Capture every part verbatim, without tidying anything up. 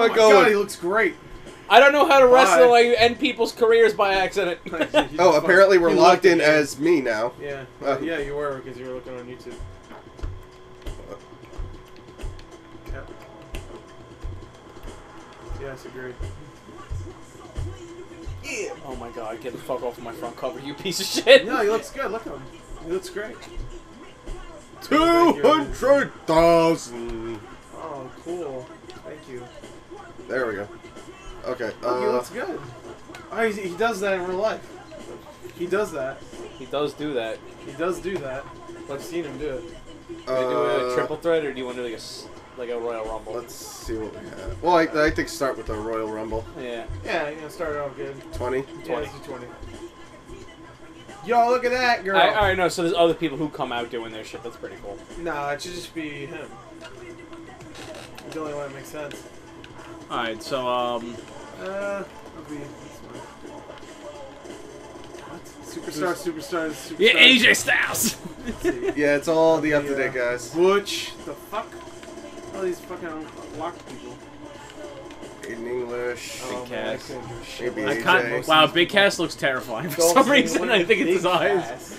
I oh my going? God, he looks great. I don't know how to wrestle. Bye. I end people's careers by accident. Oh, apparently we're He locked looked in at you. as me now. Yeah, Oh. yeah, you were because you were looking on YouTube. Yep. Yes, agreed. Yeah. Oh my god, get the fuck off of my front cover, you piece of shit. No, he looks good. Look at him. He looks great. Two hundred thousand. Oh, cool. Thank you. There we go. Okay. Oh, he Uh, looks good. Oh, he, he does that in real life. He does that. He does do that. He does do that. I've seen him do it. Do you do a uh, triple threat or do you want to do like a, s- like a Royal Rumble? Let's see what we have. Well, I, I think start with the Royal Rumble. Yeah. Yeah, you know, start it off good. twenty. Yeah, let's do twenty. Yo, look at that, girl. I, alright, no, so there's other people who come out doing their shit. That's pretty cool. Nah, it should just be him. It's the only one that makes sense. Alright, so, um... Uh, that'll be this one. What? Superstar, superstar, superstar. Yeah, A J Styles! Yeah, it's all the up to date guys. Butch. The fuck? All these fucking locked people. In English. Oh, man, I Cass. couldn't give a shit. Maybe I A J. can't, wow, Big Cass looks terrifying for Dolph some Ziggler, reason. I think it's his Big eyes. Cass.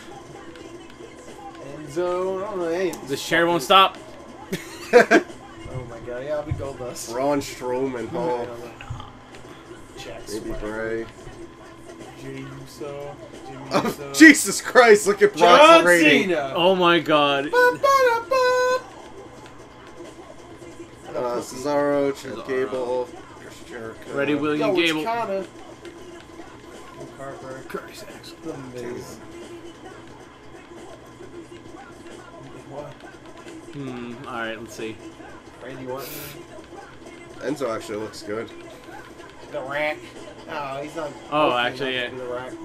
Enzo, I don't know any of these This chair won't stop. Oh my god, yeah, I'll be Goldust. Braun Strowman. Oh, Jack maybe Swagger. Bray. Jey Uso. Jimmy Oh, Uso. Jesus Christ! Look at Brock's John rating. Cena! Oh my god. Uh, Cesaro, Chad Gable, Chris Jericho. Ready, William Yo, Gable. it's Kana. Carver. Curtis Axel. The Miz. What? Hmm, alright, let's see. Randy Orton. Enzo actually looks good. The Rack. Oh, he's not. Oh, hopefully actually, not yeah. gonna be The Rack.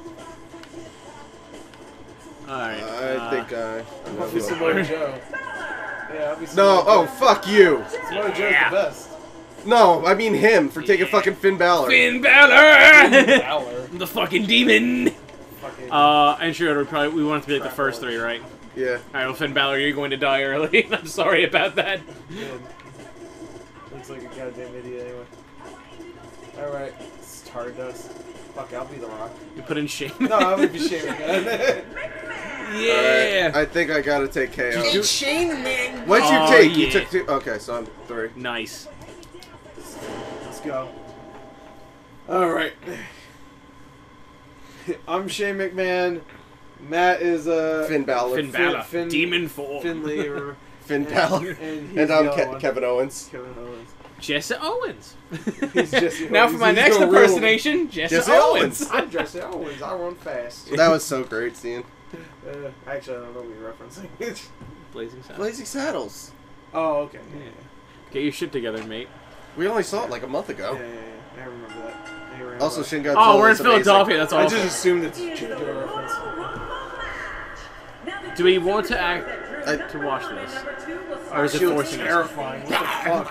Alright. I uh, think I. I'll be Samoa Joe. Yeah, I'll be No, Samoa oh, Joe. fuck you! Samoa Joe's Yeah. the best. No, I mean him for taking fucking Finn Balor. Finn Balor! Balor. The fucking demon! Fucking. Uh, entry order, we probably, we want it to be like the Crap first balls. three, right? Yeah. Alright, well, Finn Balor, you're going to die early. I'm sorry about that. Good. Looks like a goddamn idiot anyway. Alright. Stardust. Fuck, I'll be The Rock. You put in shame. No, I would be Shane McMahon. Yeah! Alright, I think I gotta take K O. It's Shane McMahon. What'd you Oh, take? You yeah. took two? Okay, so I'm three. Nice. Let's go. Alright. I'm Shane McMahon. Matt is uh Finn Balor. Finn Balor. Finn- Demon form. Finley or Finn and- Balor. and, he's And I'm the other Ke- one. Kevin Owens. Kevin Owens. Jesse Owens. He's Jesse now Owens. for my He's next the real- impersonation, Jesse, Jesse Owens. Owens. I'm Jesse Owens. I run fast. That was so great, seeing. Uh, actually, I don't know what you're referencing. Blazing Saddles. Blazing Saddles. Oh, okay. Yeah, Yeah. Get your shit together, mate. We only saw it like a month yeah, ago. yeah, yeah. I remember that. I remember Also, that. Shin Godzilla Oh, we're in is amazing. Philadelphia. That's I awesome. just assumed it's a JoJo reference. Do we want to act I- to watch this, or is it She looks forcing us? terrifying. What the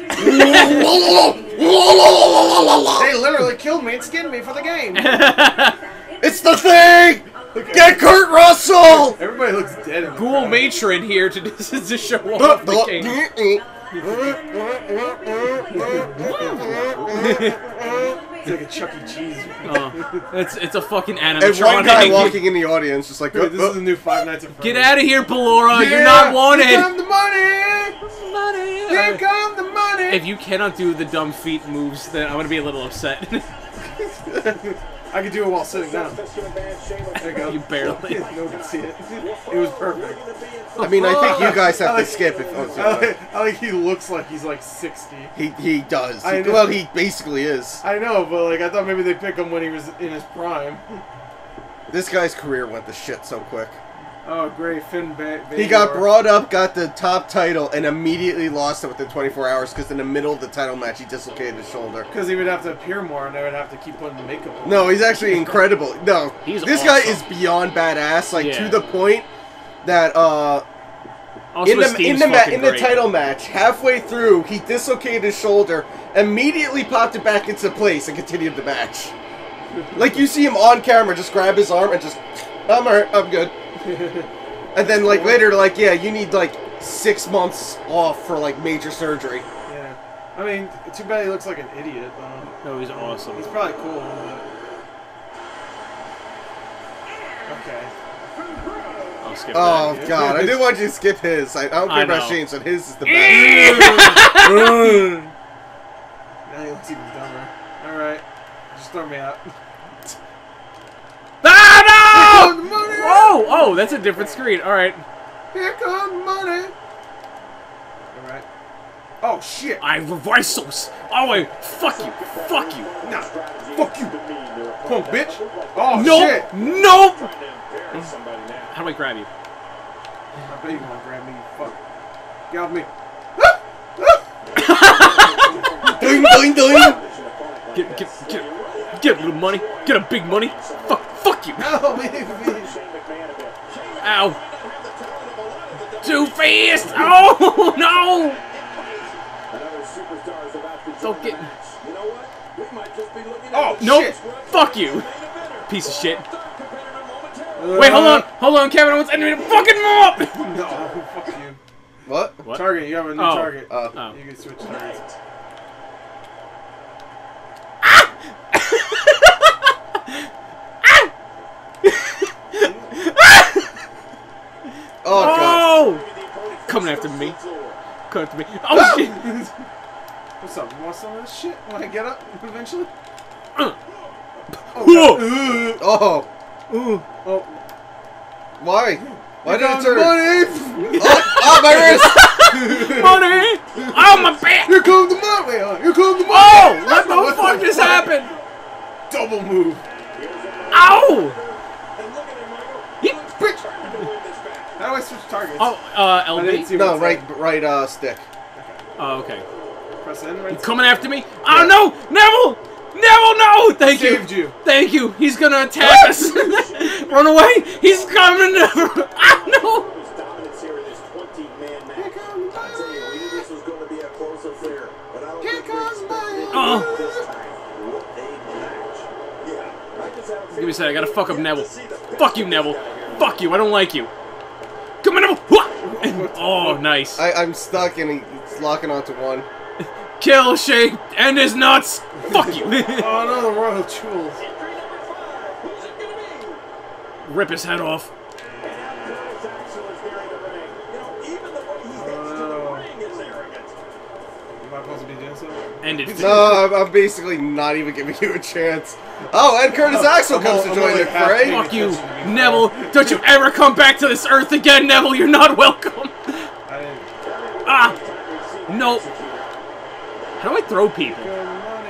fuck? They literally killed me and skinned me for the game. It's the thing! Get Kurt Russell! Everybody looks dead. In the Ghoul crowd. matron here to to show off the king. It's like a Chuck E. Cheese. Oh, it's it's a fucking And one animatronic. guy walking in the audience just like, Dude, this "Oh, is the new Five Nights at Freddy's. Get out of here, Ballora! yeah, You're not Here wanted. come the money! Here come the money! If you cannot do the dumb feet moves, then I'm gonna be a little upset. I could do it while sitting down. There you go. You barely. No one can see it. It was perfect. I mean, I think you guys have I to like- skip if. Oh, I sorry. like, I like he looks like he's like sixty. He he does. I know. Well, he basically is. I know, but like I thought maybe they'd pick him when he was in his prime. This guy's career went to shit so quick. Oh, great. Finn ba He got brought up, got the top title, and immediately lost it within twenty-four hours because in the middle of the title match he dislocated his shoulder. Because he would have to appear more and they would have to keep putting the makeup on. No, he's actually incredible. No, He's this guy awesome. is beyond badass, like Yeah. to the point that uh, Also, in his the theme's in the ma fucking in the great. title match, halfway through, he dislocated his shoulder, immediately popped it back into place, and continued the match. Like you see him on camera, just grab his arm and just, I'm alright, I'm good. And then like later, like yeah, you need like six months off for like major surgery. Yeah. I mean, too bad he looks like an idiot, though. No, he's awesome. He's probably cool, but... Okay. I'll skip Oh that. god, I didn't want you to skip his. I, I don't I care about know. Shane's, but his is the best. Now he looks even dumber. Alright. Just throw me out. Ah, Here comes no! money! Oh, oh, that's a different screen. All right. Here comes money! Alright. Oh, shit! I reversals. Oh, wait. Fuck you. Fuck you. Nah. Fuck you! Punk bitch! Oh, Nope. shit! Nope. How do I grab you? I bet you gonna grab me, you fuck. Get off me. Doing, doing, doing. Get, get, get, get a little money. Get a big money. Fuck, fuck you. No, man, man. Ow. Too fast. Oh, no. Don't get. Oh, Nope. shit! Fuck you. Piece of shit. Wait, hold on. Hold on, Kevin. I want enemy to fucking move up. No, fuck you. What? What? Target, you have a new Oh. target. Oh. Oh. You can switch targets. Oh god. Oh! Coming after me. Coming after me. Oh, shit. What's up? You want some of this shit when I get up eventually? Uh. Oh, Whoa. God. Oh. Oh, Why? Why here did it comes turn? money! Oh, oh, my wrist! Money! Oh, my back! Here comes the money! Wait, hold on. Here comes the money! Oh! What What the fuck just happened? Double move. Ow! He- Bitch! How do I switch targets? Oh, uh, I didn't L see B. No, what's right, there. right, uh, stick. Oh, okay. Press N right. You coming after me? Oh, Yeah. no! Neville! Neville, no! Thank you! Saved you. Thank you! He's gonna attack us! Run away! He's coming! Ah, no! Here comes money! Here comes money! Oh. Give me a second, I gotta fuck up Neville. Fuck you, Neville. Fuck you, I don't like you. Come on, Neville! Wha- Oh, nice. I, I'm stuck and he's locking onto one. Kill Shane and his nuts! Fuck you! Oh no, the Royal Jewels. Rip his head off. Oh. Am I supposed to be doing something? End it. No, I'm, I'm basically not even giving you a chance. Oh, and Curtis Axel comes to I'm join only the half fray. paying Fuck you, attention to be Neville! fair. Don't you ever come back to this earth again, Neville! You're not welcome! I didn't. Ah! No! How do I throw people? Good money.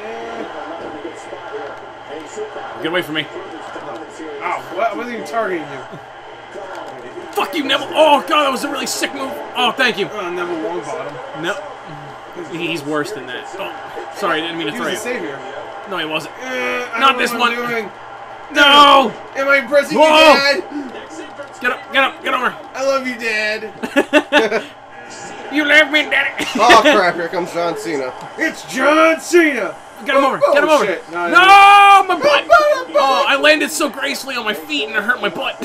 Get away from me. Ow, what? I wasn't even targeting you. Fuck you, Neville! Oh god, that was a really sick move! Oh, thank you! Oh, never long bottom. No. He's worse than that. Oh, sorry, I didn't mean to He throw was the you. savior. No, he wasn't. Eh, I Not don't know this what one. I'm doing. No! Am I impressing Whoa. you, Dad? Get up, get up, get over! I love you, Dad. You left me, daddy! Oh crap! Here comes John Cena. It's John Cena. Get him over, Oh, get him over! shit. No, No, I my butt! Oh, I landed so gracefully on my feet and it hurt my butt.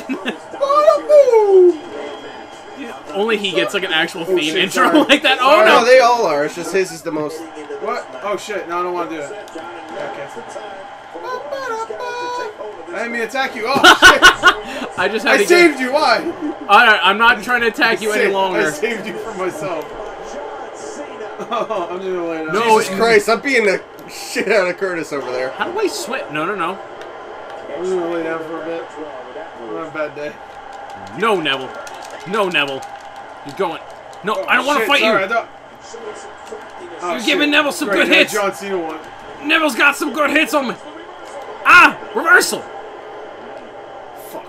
Only he gets like an actual theme shit, intro sorry. like that. Oh Sorry. No, no! they all are. It's just his is the most. What? Oh shit! No, I don't want to do it. Okay. I didn't mean to attack you. Oh shit! I just had I to saved get. you. Why? Alright, I'm not trying to attack you I any saved- longer. I saved you from myself. Oh, I'm just gonna lay down. No, Jesus Christ! I'm beating the shit out of Curtis over there. How do I switch? No, no, no. I'm just gonna lay down for a bit. I'm on a bad day. No, Neville. No, Neville. You're going. No, Oh, I don't want to shit, fight sorry, you. I thought... Oh, You're shit. giving Neville some Great, good you had hits. John Cena one. Neville's got some good hits on me. Ah! Reversal! Fuck.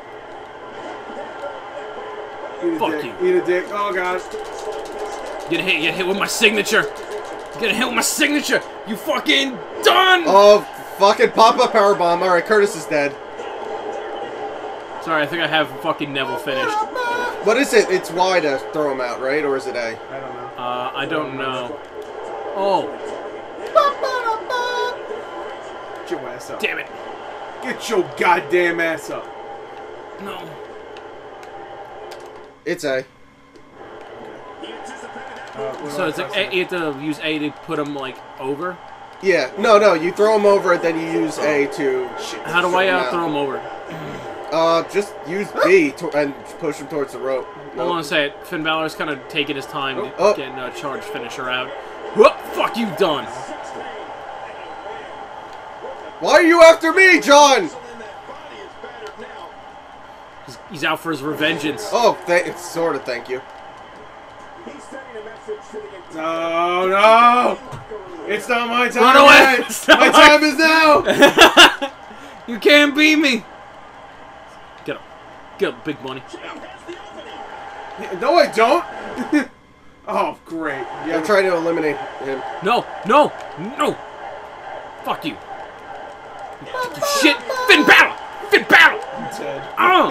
Eat a Fuck dick. you. Eat a dick. Oh god. Get hit, get hit with my signature. Get hit with my signature. You fucking done! Oh, fucking pop up powerbomb. All right, Curtis is dead. Sorry, I think I have fucking Neville finished. What is it? It's Y to throw him out, right? Or is it A? I don't know. Uh, I don't know. Oh, Get your ass up. damn it. Get your goddamn ass up. No. It's A. Uh, what do So I it's like press a, you have to use A to put him like over. Yeah, no, no, you throw him over, then you use A to... How do I him uh, out. throw him over? Uh, just use B to, and push him towards the rope. Hold on a second. Finn Balor's kind of taking his time to Oh. get a charge finisher out. Whoop! Fuck you, done. Why are you after me, John? He's, he's out for his revengeance. Oh, th it's sort of thank you. No, no! It's not my time Run away! yet. It's not My my- time is now! You can't beat me. Get up. Get up, big money. No, I don't! Oh, great. I'm Yeah, trying to eliminate him. No, no, no. Fuck you. You shit. Finn Balor. Finn Balor. Ted. Oh.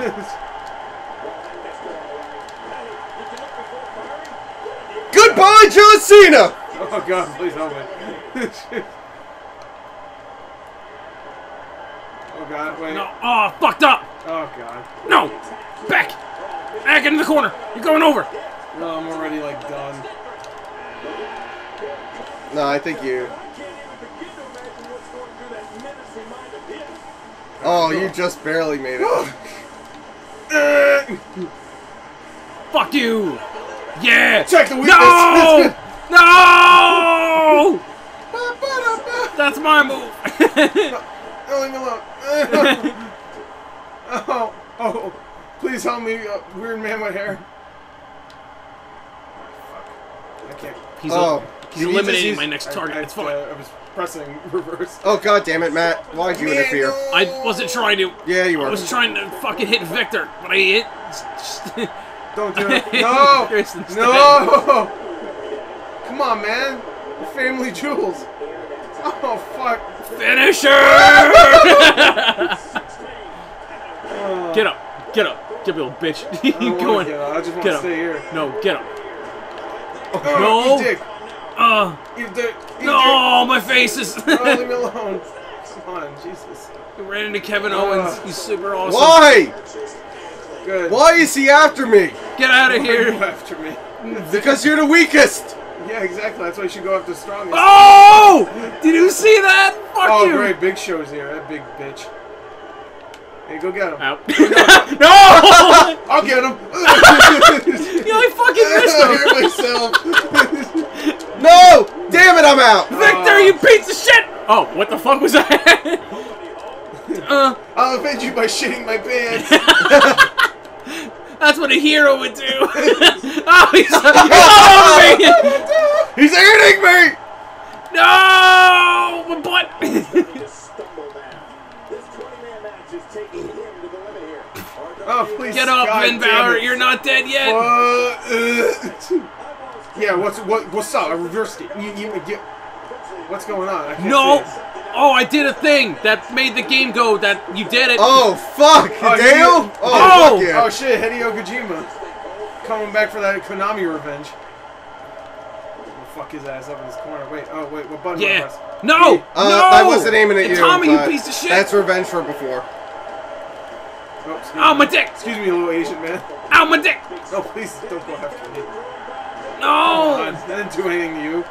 Goodbye, John Cena! Oh, God, please help me. Oh, God, wait. No. Oh, fucked up. Oh, God. No. Back. Back into the corner. You're going over. No, I'm already, like, done. No, I think you... Oh, you just barely made it. Fuck you. Yeah. Check the weakness. No. No. That's my move. Oh, leave me alone. Oh, oh, please help me, uh, weird man with hair. Fuck. I can't. He's, Oh. el- he's He just eliminating used- my next I- target. I, It's fine. Uh, I was pressing reverse. Oh, god damn it, Matt. Why'd you Man, interfere? no. I wasn't trying to. Yeah, you I were. was trying to fucking hit Victor, but I hit. Don't do it. No! Chris instead. No! Come on, man. The family jewels. Oh, fuck. Finisher! Oh, Get up. Get up. Get up, little bitch. I You don't going. wanna get out. I just want Get to up. stay here. No, get up. Oh, No. You dick. Uh, You dick. You no, my face is. dick. Oh, leave me alone. Come on, Jesus. You ran into Kevin Uh. Owens. He's super awesome. Why? Good. Why is he after me? Get out of Why are you here. after me? Because you're the weakest! Yeah, exactly. That's why you should go after the strongest. Oh! Did you see that? Fuck Oh, you. great. Big Show's here. That big bitch. Hey, go get him. Out. No! I'll get him. You like fucking missed I him. hurt myself. No! Damn it, I'm out! Victor, you piece of shit! Oh, what the fuck was that? uh, I'll avenge you by shitting my pants. that's what a hero would do. Oh, he's oh, me! He's eating me! No! My butt! Oh, please. Get up, God Finn damn Balor. it. You're not dead yet. Uh, uh, yeah, what's what what's up? I reversed it. You, you, you, what's going on? I can't No! see it. Oh, I did a thing that made the game go that you did it. Oh, fuck! Oh, you- Dale? Oh, Oh! fuck yeah. Oh shit, Hideo Kojima. Coming back for that Konami revenge. We'll fuck his ass up in this corner. Wait, oh wait, what button do I Yeah. press? No! Uh, no! I wasn't aiming at And you. Tommy, you but piece of shit! That's revenge for before. Oh, excuse Ow, me. my dick! Excuse me, you little Asian man. Ow, my dick! No, please don't go after me. No! I didn't do anything to you.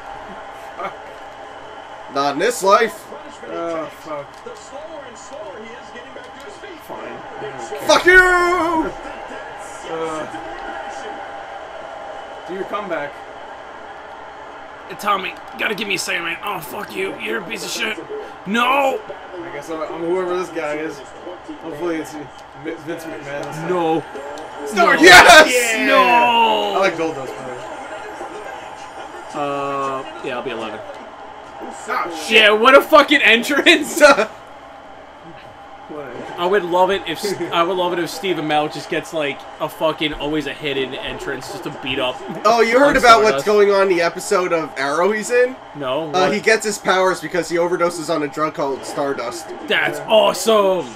Not in this life. Oh, fuck. Fine. Okay. Fuck you! Uh, do your comeback. Tommy, you gotta give me a second, man. Oh, fuck you. You're a piece of shit. No! I guess I'm I'm whoever this guy is. Hopefully it's Vince McMahon. this time. No. Start. No. Yes! Yeah! No! I like Goldust, by the way. Uh, yeah, I'll be eleven. Oh, shit. Yeah, what a fucking entrance! Whatever. I would love it if I would love it if Steve Amell just gets like a fucking always a hidden entrance just to beat up. Oh, you heard on about what's Stardust. going on in the episode of Arrow he's in? No, Uh, what? he gets his powers because he overdoses on a drug called Stardust. That's awesome.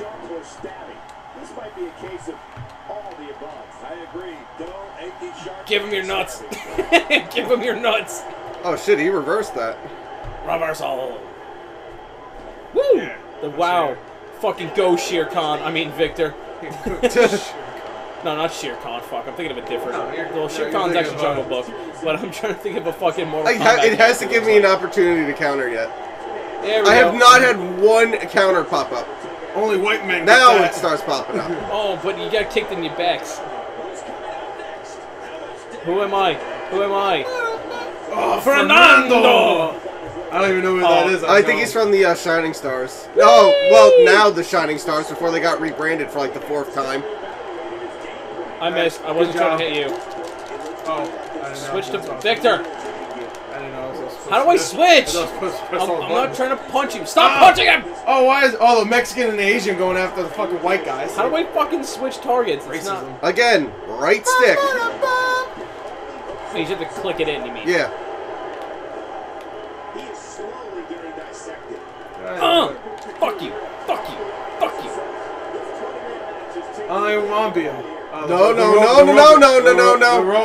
Give him your nuts. Give him your nuts. Oh shit, he reversed that. Reversal. Woo! The wow. Fucking go, Shere Khan. I mean, Victor. No, not Shere Khan. Fuck, I'm thinking of a different. No, you're- well, no, Shere you're Khan's thinking actually of, Jungle uh, Book, but I'm trying to think of a fucking Mortal I ha Kombat. it has to character give me an looks opportunity to counter yet. like. There we I go. have not had one counter pop up. Only white men. Now get it that. starts popping up. Oh, but you got kicked in your backs. Who am I? Who am I? Oh, Fernando! I don't even know who Oh, that is. I think he's from the uh, Shining Stars. Oh, well, now the Shining Stars before they got rebranded for like the fourth time. I missed. I wasn't Good trying to job. hit you. Oh, I didn't know. Switch to That's awesome. Victor. I didn't know. I was supposed How to do I do- switch? I was supposed to press I'm, all the I'm not buttons. trying to punch him. Stop Ah! punching him! Oh, why is oh the Mexican and the Asian going after the fucking white guys? How do I fucking switch targets? It's not. Racism. Again, right stick. You just have to click it in, you mean? Yeah. Uh, fuck you. Fuck you. Fuck you. I don't even want to be him. Oh, No, the- the no, ro- no, the no, ro- no, no, the no, ro- no. the ro-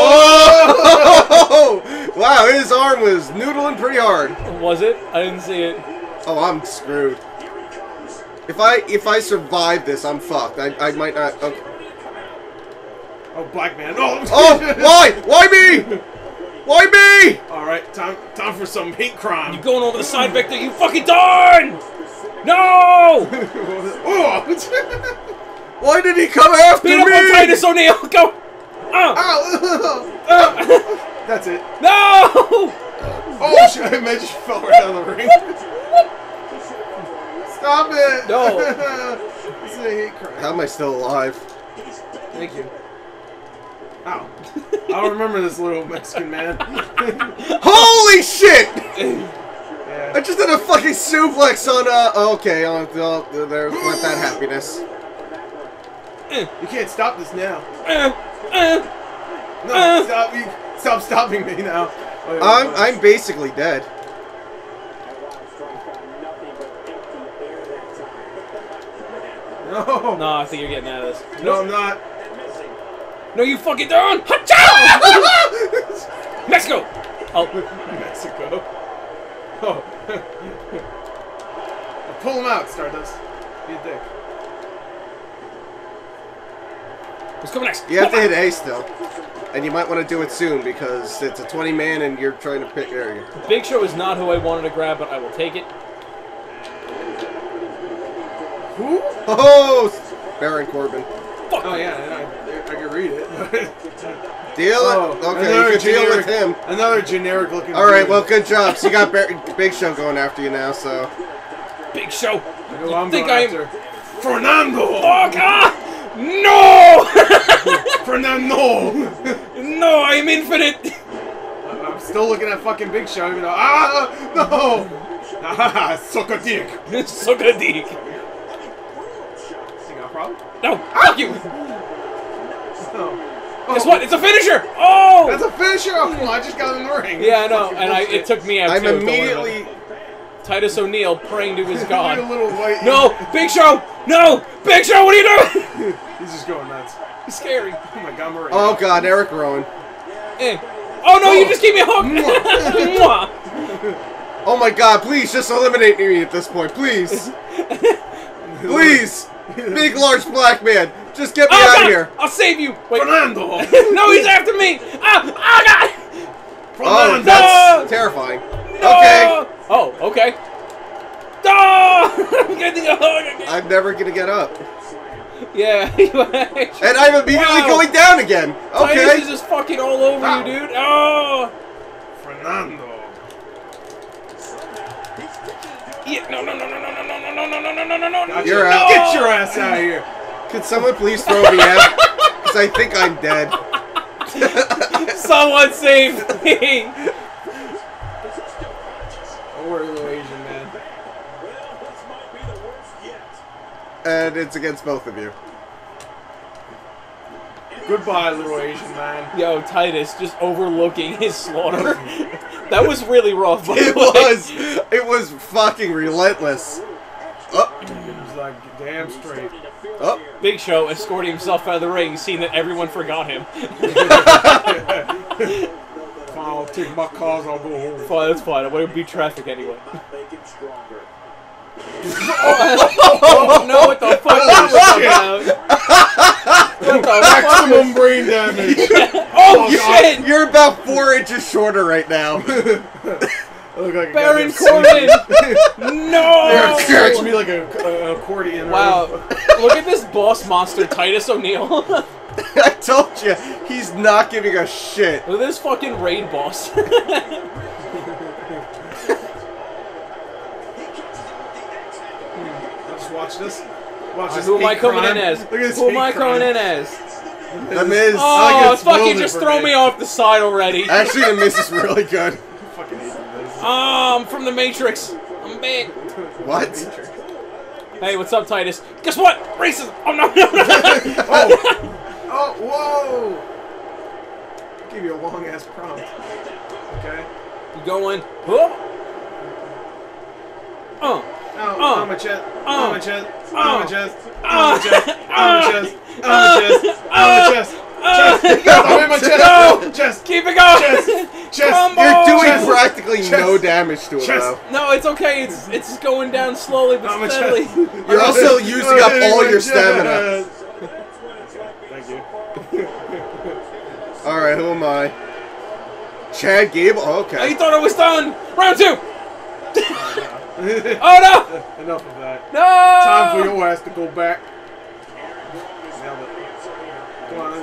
Oh! Oh! Wow, his arm was noodling pretty hard. Was it? I didn't see it. Oh, I'm screwed. If I if I survive this, I'm fucked. I I might not. Okay. Oh, black man. Oh! Oh, why? Why me? Why me? All right, time time for some hate crime. You going over the side, Victor? You fucking darn! No! Oh! Why did he come after Beat me? up on Titus O'Neil! Go! Uh, Ow! uh, That's it. no! Oh shit! I imagine she fell right down the ring. Stop it! No. This is a hate crime. How am I still alive? Thank you. Ow. I don't remember this little Mexican man. Holy shit! Yeah. I just did a fucking suplex on, uh, okay, on, uh, there went that happiness. You can't stop this now. Uh, uh, No, Uh. stop me. Stop stopping me now. Oh, yeah, I'm, uh, I'm basically dead. No. no, I think you're getting out of this. No, I'm not. No, you fucking don't! Hacha! Mexico! Oh, Mexico. Oh. Pull him out, Stardust. Be a dick. who's coming next? You have to hit A still. And you might want to do it soon because it's a twenty man and you're trying to pick. There you go. Big Show is not who I wanted to grab, but I will take it. Who? Oh! Baron Corbin. Fuck! Oh yeah, I, I, I can read it. Deal Oh, it? Okay, another you can deal with generic- him. Another generic looking. Alright, dude. well, good job. So you got Bar Big Show going after you now, so. Big Show! I know I'm think going I am- after. Fernando! Fuck! Ah! No! Fernando! No, I'm infinite! I'm still looking at fucking Big Show, even though. Ah! No! Ah, suck a dick! Suck a dick. You got a problem? No, fuck you! No. Guess what? It's a finisher! Oh! That's a finisher! Oh, come on, I just got in the ring. Yeah, I know, Fucking and I, bullshit. it took me out I'm too. don't worry immediately. about it. Titus O'Neil praying to his Like a god. little white. No! Big Show! No! Big Show, what are you doing? He's just going nuts. It's scary. Oh my god, Maria. Oh god, Eric Rowan. Eh. Oh no, you just keep me hooked! Mwah. Oh my god, please just eliminate me at this point, please. Please! Big, large black man, just get me Oh, out God. of here. I'll save you! Wait. Fernando! No, he's after me! Ah! Ah, God! Oh, Fernando! that's terrifying. No! Okay, Oh, okay. No! I'm getting a hug again. I'm never gonna get up. Yeah, you actually. And I'm immediately Wow. going down again. Titus is Okay. just fucking all over Wow. you, dude. Oh! Fernando! Yeah, no, no, no, no, no, no, no, no, no, no, no, no, no, no, no. You're no. out. Get your ass out of here! Could someone please throw me out? Because I think I'm dead. Someone save me! Don't worry, little Asian man. And it's against both of you. Goodbye, little Asian man. Yo, Titus just overlooking his slaughter. That was really rough. By It the way. was. It was fucking relentless. Oh, He's like, damn straight. oh. Big Show escorting himself out of the ring, seeing that everyone forgot him. Fine, I'll take my cars, I'll go home. Fine, that's fine. I'm gonna beat traffic anyway. Oh, Oh no! What the fuck? Oh, is shit. that about? What the fuck? Maximum brain damage. Oh, You're, shit! you're about four inches shorter right now. I look like a Baron goddamn Corbin! No! Scratch me like a, a accordion. Wow. Look at this boss monster, Titus O'Neil. I told you, he's not giving a shit. Look at this fucking raid boss. Just watch this. Watch this. Who am I hate coming crime. in as? Look at this Who am hate I coming crime. in as? The Miz. Oh, it's fucking spoiled just for throw me. me off the side already. Actually, the Miz is really good. I fucking hate the Miz. Oh, I'm from the Matrix. I'm back. What? Hey, what's up, Titus? Guess what? Racism. Oh, no, no, no. Oh! Oh, whoa! Give you a long ass prompt. Okay. You going? Huh? Oh. Oh, Oh. on my chest. Oh. On my chest. Oh. On my chest. Oh. On my chest. On my Oh. chest. On my chest. On my chest. Oh. Chest. I'm in my chest. No. Chest. Keep it going. Chest. Chest. Combo. You're doing Chest. practically Chest. no damage to it, Chest. though. No, it's okay. It's it's just going down slowly but On my steadily. chest. You're also using up all your stamina. Thank you. Alright, who am I? Chad Gable? Oh, Oh, okay. you thought I was done? Round two. Oh no! Enough of that. No! Time for your ass to go back. Nailed it. Come on.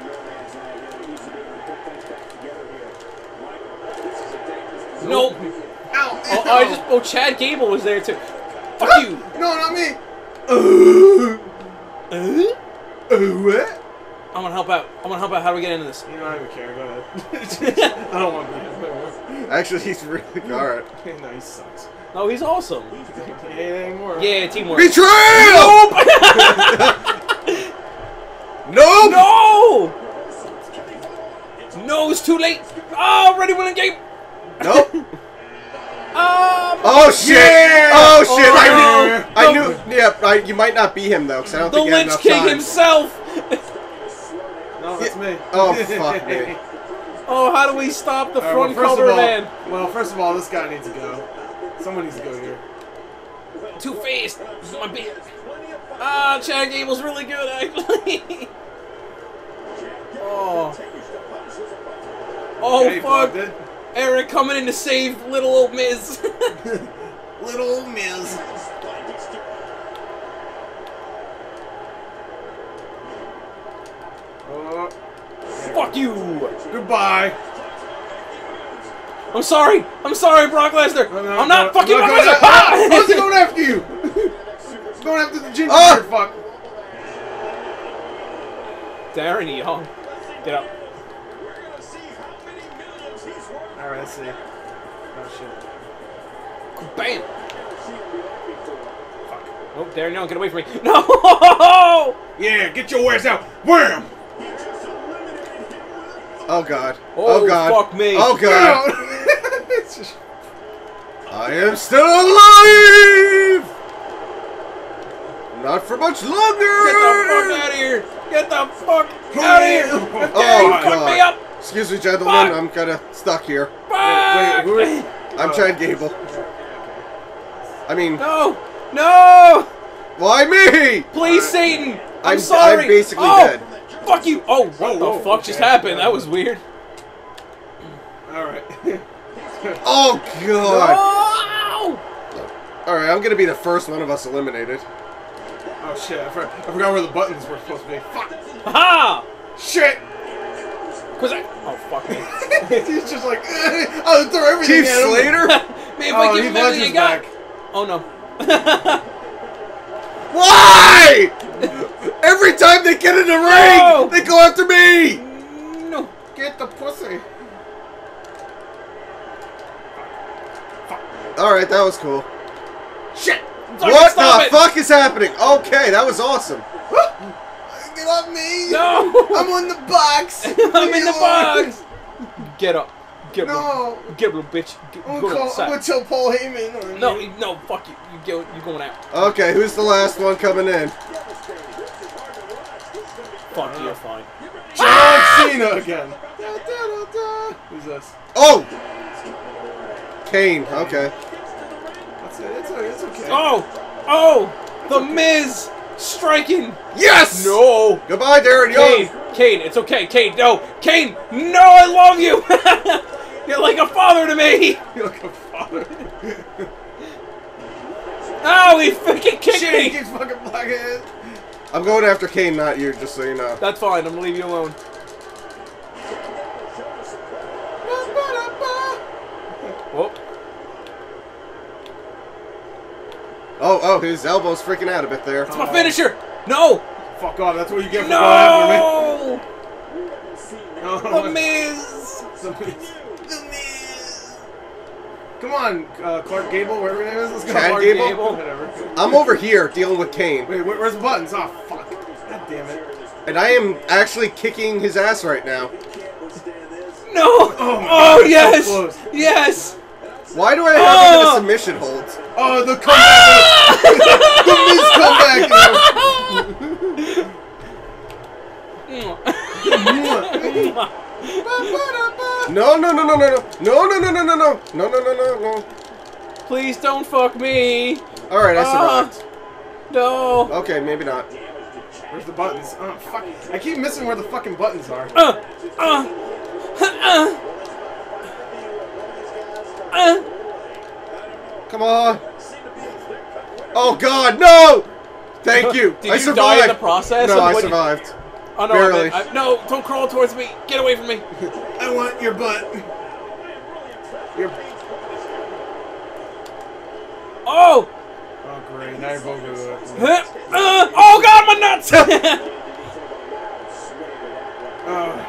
Nope. Ow! Oh, I just. Oh, Chad Gable was there too. Fuck you. No, not me. Uh, Uh? uh, what? I'm gonna help out. I'm gonna help out. How do we get into this? You know, I don't even care. Go ahead. I don't want to be here. Actually, he's really good. Alright. No, he sucks. No, he's awesome. He ain't anymore. Yeah, teamwork. Betrayal! Nope! No! No, it's too late. Oh, already winning game. Nope. Um. Oh shit! Yeah! Oh shit! Oh, I knew. no. I knew. Yeah, I, you might not be him though, because I don't The think you had Lich enough King time. himself. No, that's me. Oh, fuck me. Oh, how do we stop the All right, front well, first cover of all, man? Well, first of all, this guy needs to go. Someone needs to go here. Too fast. This is my bit. Ah, Chad Gable's really good actually. Oh. Oh Yeah, he fuck. blocked it. Eric coming in to save little old Miz. Little old Miz. Oh, Fuck you. goodbye. I'm sorry. I'm sorry, Brock Lesnar. No, no, I'm not no, fucking I'm Brock not Lesnar. going Ah! after- How's he going after you? He's going after the ginger Ah! beard fuck. Darren Young. Get up. Alright, let's see. Oh shit. Bam. Fuck. Oh, Darren Young, get away from me. No! Yeah, get your ass out. Wham! Oh god. Oh, Oh god. fuck me. Oh god. It's just- I am still alive. Not for much longer. Get the fuck out of here! Get the fuck out of here! How Oh, dare you fuck God. me up! Excuse me, gentlemen. Fuck. I'm kind of stuck here. Fuck! who is- I'm Oh. Chad Gable. I mean, No! No! why me? Please, Satan! I'm, I'm- sorry! I'm basically oh, dead. Fuck you! Oh, what Whoa, the whoa, fuck okay. just happened? That was weird. Alright. Oh god. Oh! All right, I'm gonna be the first one of us eliminated. Oh shit, I forgot, I forgot where the buttons were supposed to be. Fuck! Ha! Shit! Cause I. Oh, fuck me. He's just like, I'll throw everything Chief at him. Slater? Man, if I Oh, give he him everything lunges you got. back. Oh no. Why? Every time they get in the ring, No! they go after me. No. Get the pussy. All right, that was cool. Shit! What Fucking the stop it. fuck is happening? Okay, that was awesome. Get off me! No! I'm on the box! I'm in the box! Get up. Get up. No! Little, get up, little bitch. Get, I'm go gonna, call, I'm outside. gonna tell Paul Heyman on No, you. no, fuck you. You go, you going out. Okay, who's the last one coming in? Fuck you, you're fine. John Cena again. Da, da, da, da. Who's this? Oh! Kane, okay. That's it. It's, it's okay. Oh! Oh! The Miz! striking. Yes! No. Goodbye, Darren Kane, Young! Kane, it's okay. Kane, no. Kane, no, I love you. You're like a father to me. You're like a father. Oh, he fucking kicked Shit, he me. keeps fucking blocking it. I'm going after Kane, not you, just so you know. That's fine. I'm gonna leave you alone. Whoop. Oh, oh, his elbow's freaking out a bit there. It's my finisher. No. Fuck off, that's what you get for going after me. No. No. The Miz. The Miz. The Miz. Come on, uh, Clark Gable, whatever your name is. Let's go. Chad Clark Gable? Whatever. I'm over here dealing with Kane, Wait, where, where's the buttons? Oh, fuck. God damn it. and I am actually kicking his ass right now. No. Oh, my Oh, God, yes. so close. Yes. Why do I have him in a Oh! submission hold? Oh, the comeback. the Miz comeback. No, no, no, no, no, no, no, no, no, no, no, no, no, no, no, no, no. Please don't fuck me. All right, I Ah. survived. No. Okay, maybe not. Where's the buttons? Oh, fuck. I keep missing where the fucking buttons are. Uh. Uh. Uh. Uh. Come on. Oh God, no! Thank you. Did I you survived. die in the process? No, Or I what- survived. Oh no! Barely. I, I, no! Don't crawl towards me! Get away from me! I want your butt. Your. Oh! Oh, great. Now you're both going to Huh? Uh, oh God, my nuts! Oh.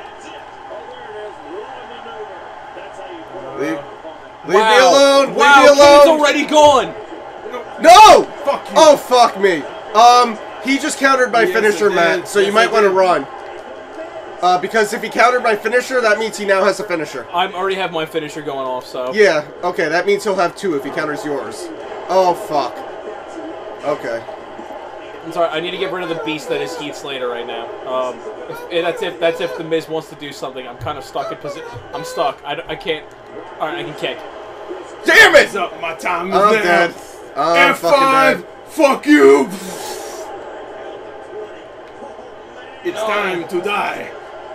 Leave, leave wow. me alone. Wow, leave me Kane's alone. already gone. No! Fuck you. Oh fuck me. Um, he just countered my Yes, finisher, I did. Matt. So you Yes, might I want to did. run. Uh, because if he countered my finisher, that means he now has a finisher. I already have my finisher going off, so. Yeah. Okay, that means he'll have two if he counters yours. Oh fuck. Okay. I'm sorry. I need to get rid of the beast that is Heath Slater right now. Um, if, eh, that's if that's if the Miz wants to do something. I'm kind of stuck in position. I'm stuck. I, I can't. All right, I can kick. Damn it! What's up? My time is I'm now. dead. I'm F fucking five. dead. Fuck you. It's No. time to die.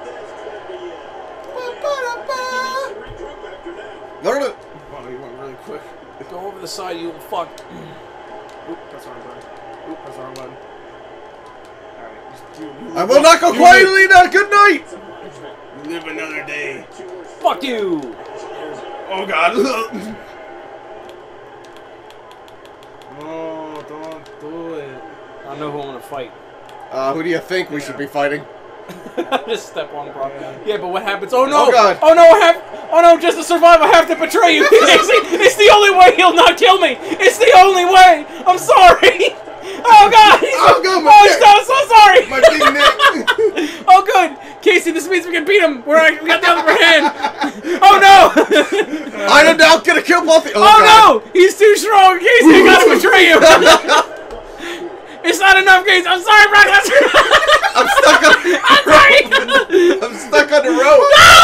Learn it. Wow, you went really quick. Go over the side, you fuck. Oop, that's the wrong button. Oop, that's the wrong button. Alright, just do you I will not go you quietly now. Good night. Live, you live another day. Fuck you. Oh god. No, don't do it. I don't know who I'm gonna fight. Uh, who do you think we should be fighting? Just step on, bro. Yeah. Yeah, but what happens? Oh no! Oh, God. Oh no! I have. Oh no! Just to survive, I have to betray you. it's, the, it's the only way he'll not kill me. It's the only way. I'm sorry. Oh God! He's, Oh, God, my oh, neck. I'm so sorry. My big neck. Oh good, Casey. This means we can beat him. We're we got the upper hand. Oh no! I am now gonna kill both. Oh no! He's too strong, Casey. I gotta betray you. It's not enough, Casey. I'm sorry, Brock Lesnar. I'm stuck on. I'm sorry. I'm stuck on the rope.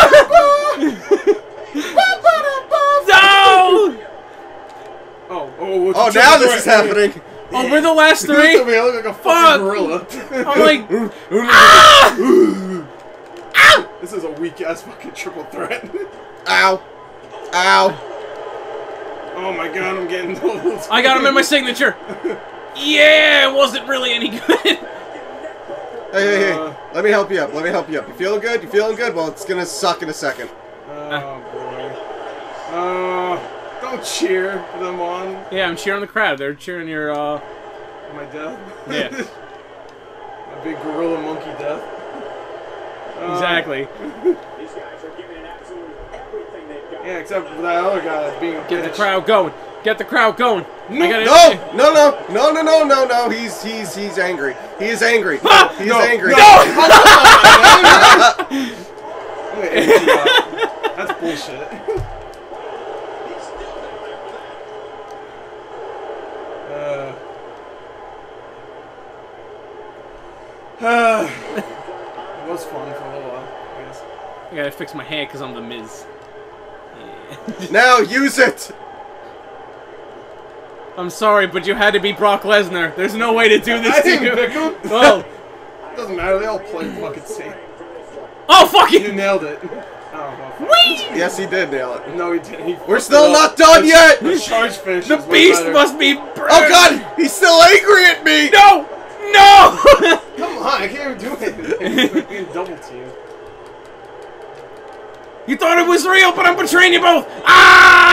No! Oh, oh, what's Oh, the now triple this is threat? happening. Oh, we're the last Look three? at me, I look like a Fuck. fucking gorilla. I'm like, ah! This is a weak ass fucking triple threat. Ow. Ow. Oh my god, I'm getting old. I got him in my signature. Yeah, it wasn't really any good. Hey, hey, hey. Uh. Let me help you up. Let me help you up. You feeling good? You feeling good? Well, it's gonna suck in a second. Oh boy. Uh, don't cheer them on Yeah, I'm cheering the crowd. They're cheering your, uh... my death. Yeah. My big gorilla monkey death. Uh, Exactly. Yeah, except for that other guy that's being a Get the bitch. crowd going. Get the crowd going. No, I gotta, No, no, no, no, no, no, no, no. He's he's he's angry. He is angry. Ah! He's No, angry. no. I'm gonna edit you out. That's bullshit. uh, uh, it was fun for a little while, I guess. I gotta fix my hair because I'm the Miz. Yeah. Now use it. I'm sorry, but you had to be Brock Lesnar. There's no way to do this I to didn't you. pick him. Oh. Doesn't matter. They all play fucking same. Oh, fuck You you! nailed it. Oh, well. Whee! Yes, he did nail it. No, he didn't. He We're fucked still it not up. done yet! The charge finish. The is way beast better. must be burned. Oh god! He's still angry at me! No! No! Come on, I can't even do anything. We're being double teamed. You thought it was real, but I'm betraying you both! Ah!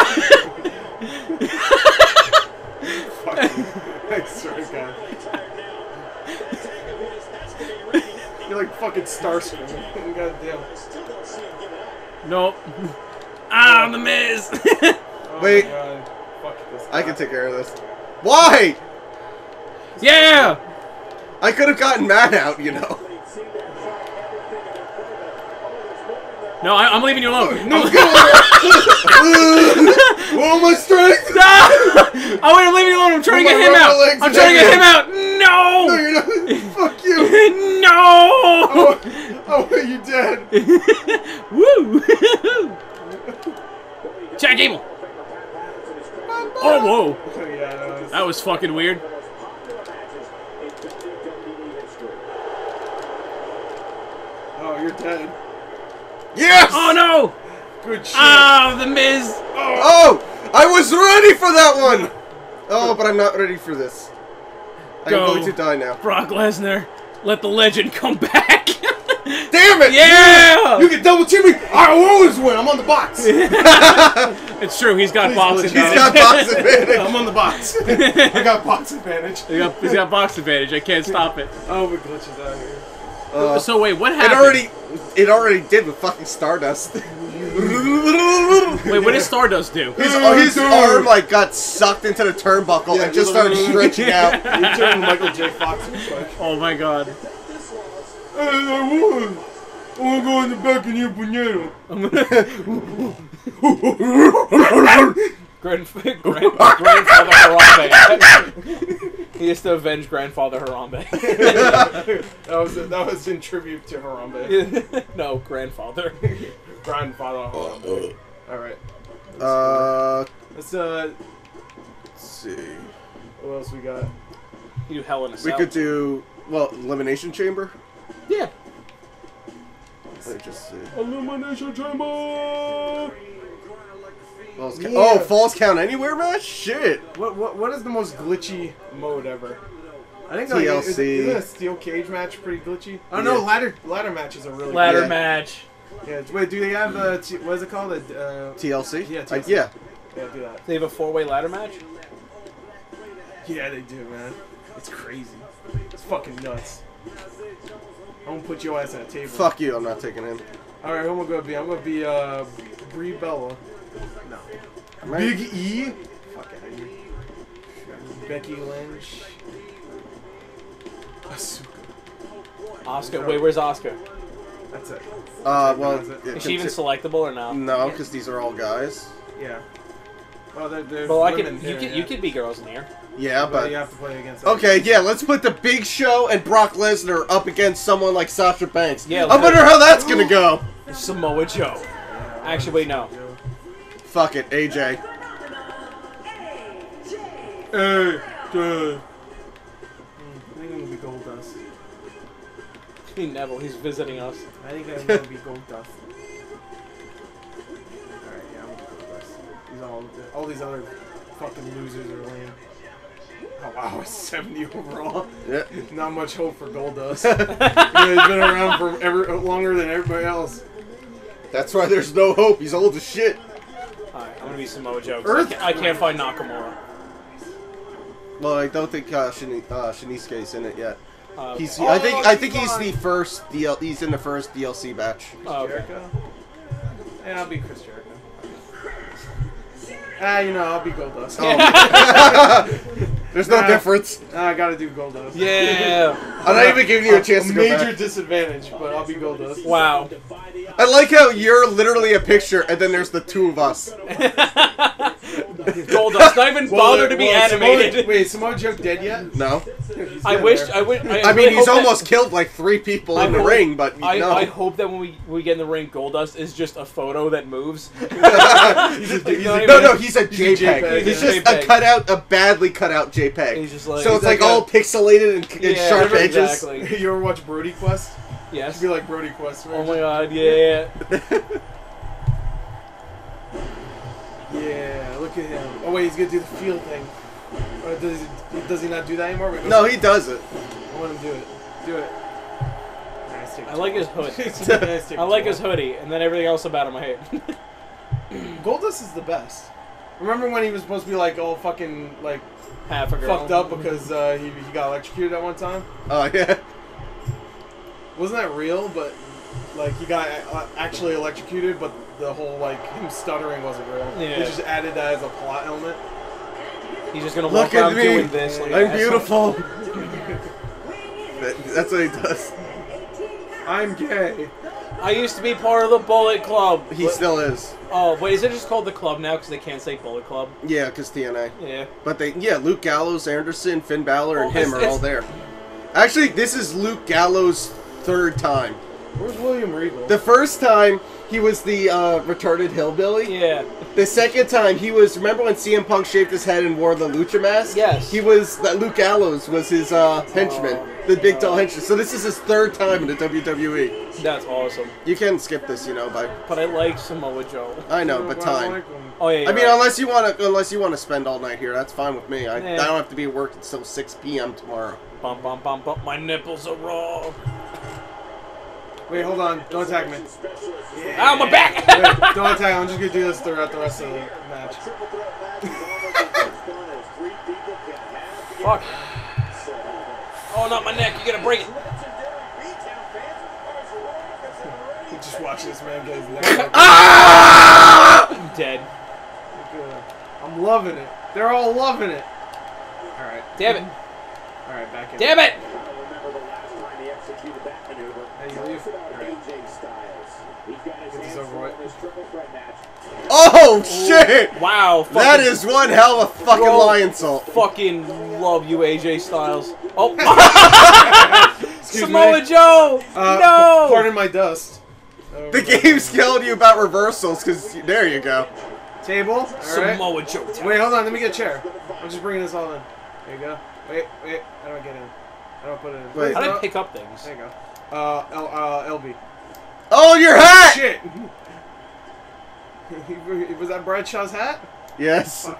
Fuck you. I swear to God. You're like fucking Starscream. God damn. Nope. Ah, I'm the Miz! Oh Wait. my God. Fuck this I guy. can take care of this. Why? Yeah! I could have gotten mad out, you know. No, I, I'm leaving you alone. No, I'm- get All my strength! No! Oh wait, I'm leaving you alone. I'm trying to Move get my him out. rubber legs I'm trying to get him out. No, No! you're not. Fuck you! No! Oh, oh, you dead. Woo! Chad Gable. Oh whoa! Yeah, that was... That was fucking weird. Oh, you're dead. Yes! Oh no! Good shit. Ah, the Miz. Oh! I was ready for that one! Oh, but I'm not ready for this. I'm Go. going to die now. Brock Lesnar, let the legend come back. Damn it! Yeah! You can double team me. I always win. I'm on the box. It's true. He's got Please, box He's He's advantage. got box advantage. I'm on the box. I got box advantage. He's got, he's got box advantage. I can't stop it. Oh, we glitches out here. Uh, So wait, what it happened? already, it already did with fucking Stardust. Wait, what does Stardust do? His, oh, his arm like got sucked into the turnbuckle Yeah, and just started stretching out. You turned Michael J. Fox real quick. Oh my god. Hey, I won. I want to go in the back of your banana. Grand, grand, grandfather Harambe. He has to avenge grandfather Harambe. That was that was in tribute to Harambe. No, grandfather. Grandfather Harambe. All right. Uh, Let's uh. let's see. What else we got? You do Hell in a We Cell. could do well, Elimination Chamber. Yeah. Let me just see. Elimination Chamber. Falls count. Yeah. Oh, falls count anywhere match? Shit. What what what is the most glitchy mode ever? I think T like, L is- C. Isn't a steel cage match pretty glitchy? Oh no, Yeah. ladder ladder matches are really Ladder Yeah. match. good. Yeah. Wait, do they have uh, t what is it called? Uh, T L C? Yeah, Uh, T L C. yeah. yeah, do that. They have a four-way ladder match? Yeah, they do, man. It's crazy. It's fucking nuts. I'm gonna put your ass on a table. Fuck you, I'm not taking him. All right, who am I gonna be? I'm gonna be uh, Brie Bella. No. Right? Big E. Fuck out of here. Becky Lynch. Asuka. Oscar. Wait, where's Oscar? That's it. Uh, well, That's it. it Is she even consi- selectable or no? No, because these are all guys. Yeah. Well, there, there's Well, I women could. You here, could. yeah. You could be girls in here. Yeah, But but you have to play against. okay, yeah. Let's put the Big Show and Brock Lesnar up against someone like Sasha Banks. Yeah, I let's wonder do it. how that's gonna go. Samoa Joe. Actually, wait, no. Fuck it, A J. Hey, dude. I think I'm gonna be Goldust. Neville. He's visiting us. I think I'm gonna be Goldust. Alright, yeah, I'm gonna be Goldust. These all, all these other fucking losers are lame. Oh wow, seventy overall. Yeah. Not much hope for Goldust. Yeah, he's been around for ever longer than everybody else. That's why there's no hope. He's old as shit. Alright, I'm gonna be Samoa Joe. 'cause I can't, I can't find Nakamura. Well, I don't think uh, Shin- uh, Shinsuke's in it yet. Uh, He's. Oh, I think. I think he's he's on. the first. D L, he's in the first D L C batch. Oh, okay. Jericho? Yeah, I'll be Chris Jericho. Ah, you know, I'll be Goldust. Oh. There's no Nah. difference. Ah, I gotta do Goldust. Yeah. I'm not even giving you a chance A to go major back. disadvantage, but I'll be Goldust. Wow. I like how you're literally a picture, and then there's the two of us. Goldust. Not even Well, bother uh, to be well, animated. Samoa, wait, Samoa Joe dead yet? No. He's I getting wish. there. I wish. I, I mean, really he's hope almost that, killed like three people I in the hope- ring, but I, no. I hope that when we we get in the ring, Goldust is just a photo that moves. He's a- he's a- no, no, he's a He's a JPEG. JPEG, He's yeah. just a JPEG. cutout, a badly cut out JPEG. He's just like so it's like like a- all pixelated and, and Yeah, sharp edges. exactly. You ever watch Brody Quest? Yes. It'd be like Brody Quest. Oh my god, yeah. Yeah, look at him. Oh wait, he's gonna do the field thing. Or does he, does he not do that anymore? Wait, No, he does it. I want him to do it. Do it. Nice, take I like his hood. Nice, take I like two. his hoodie, and then everything else about him I hate. Goldust is the best. Remember when he was supposed to be like all fucking like Half a girl. fucked up because uh, he, he got electrocuted at one time? Oh yeah. Wasn't that real? But like he got uh, actually electrocuted, but the whole like him stuttering wasn't real. Yeah. They just added that as a plot element. He's just gonna Look walk around at me. doing this. Like, I'm an beautiful. That- That's what he does. I'm gay. asshole. I used to be part of the Bullet Club. He still is. Oh, wait, is it just called the Club now because they can't say Bullet Club? Yeah, because T N A. Yeah. But they, yeah, Luke Gallows, Anderson, Finn Balor, and Oh, him it's- are all it's- there. Actually, this is Luke Gallows' third time. Where's William Regal? The first time, he was the uh, retarded hillbilly. Yeah. The second time, he was. Remember when C M Punk shaved his head and wore the lucha mask? Yes. He was. That Luke Gallows was his uh, henchman, Oh. the big tall henchman. So this is his third time in the W W E. That's awesome. You can skip this, you know, by. But I like Samoa Joe. I know, but Well, I time. like him. Oh, yeah. I you're mean, right. unless you want to, unless you want to spend all night here, that's fine with me. I, Yeah. I don't have to be at work until six P M tomorrow. Bum, bum, bum, bum. My nipples are raw. Wait, hold on. Don't attack me. Ow, my back! Wait, don't attack. I'm just gonna do this throughout the rest of the match. Fuck. Oh, not my neck. You gotta break it. Just watch this man get his neck. broken. I'm dead. I'm loving it. They're all loving it. All right. Damn it. All right, back in. Damn it! Hey, you leave. All right. Get this over with. Oh shit! Wow. Fucking, That is one hell of a fucking Bro. lion salt. Fucking love you, A J Styles. Oh. Excuse Samoa me. Joe! Uh, no! Pardon my dust. The game's telling you about reversals, because there you go. Table. All right. Samoa Joe. Wait, hold on. Let me get a chair. I'm just bringing this all in. There you go. Wait, wait. I don't get in. I don't put it in. Wait. How did I No. pick up things? There you go. Uh, L, uh, L B. Oh, your hat! Shit! Was that Bradshaw's hat? Yes. Fuck.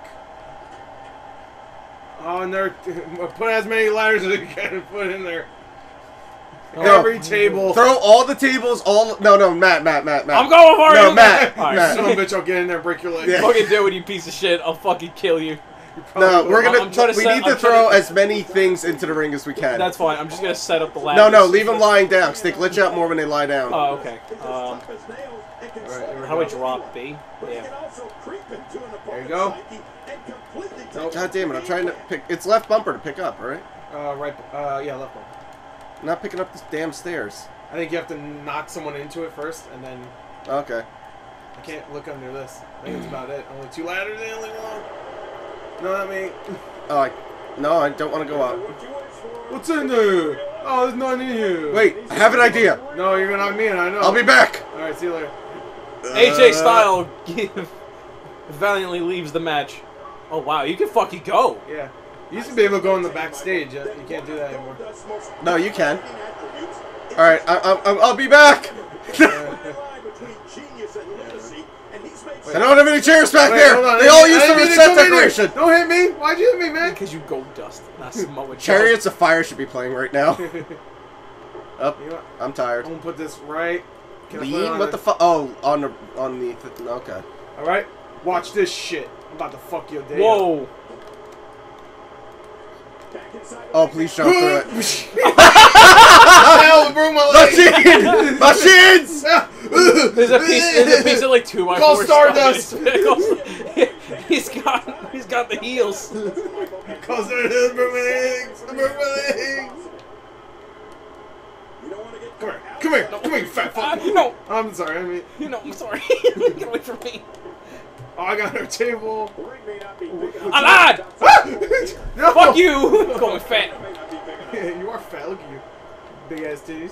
Oh, and they're put as many ladders as you can put in there. No. Every table. Throw all the tables, all... No, no, Matt, Matt, Matt, Matt. I'm going for No, you! Matt, Alright. Matt. Son of a bitch, I'll get in there and break your leg. Yeah. Fucking do it, you piece of shit. I'll fucking kill you. No, we're gonna... I'm trying to we set- need to I'm trying throw to- as many things into the ring as we can. That's fine. I'm just gonna set up the ladder. No, no, leave them lying down, because they glitch out more when they lie down. Oh, okay. Um, Alright, here we how do I go. drop B? Yeah. There you go. Nope. God damn it, I'm trying to pick... It's left bumper to pick up, alright? Uh, right. Uh, yeah, left one. I'm not picking up this damn stairs. I think you have to knock someone into it first, and then Okay. I can't look under this. I think that's about it. Only two ladders, and leave me alone. No, not me. Oh, I... No, I don't want to go up. What's in there? Oh, there's nothing in here. Wait, I have an idea. No, you're gonna knock me in. I know. I'll be back. All right, see you later. A J Uh, Styles valiantly leaves the match. Oh wow, you can fucking go. Yeah. You used to be able to go in the backstage. uh, You can't do that anymore. No, you can. Alright, I, I, I'll be back. I don't have any chairs back Wait, there. hold on. They I all didn't- use I the didn't mean to reset come in here. decoration. Don't hit me. Why'd you hit me, man? Because you go dust. Not Samoa Joe. Chariots of Fire should be playing right now. Up, You know what? I'm tired. I'm gonna put this right. Can I put it Lean? on What the fuck? Oh, on the on the th okay. All right. Watch this shit. I'm about to fuck your day. up. Whoa. Oh, please jump through it. Hell, broke my leg. Machine! Machines! There's a piece. There's a piece of like two by Call four Stardust. stuff. He's got. He's got the heels. Cause they're broke my legs. I broke my legs. Come here. Come here. Come here, you fat Uh, fuck. no. I'm sorry. I mean, You know. I'm sorry. Get away from me. oh, I got her table. I lied. no. Fuck you. I'm going fat. You are fat. Look at you. Big ass titties.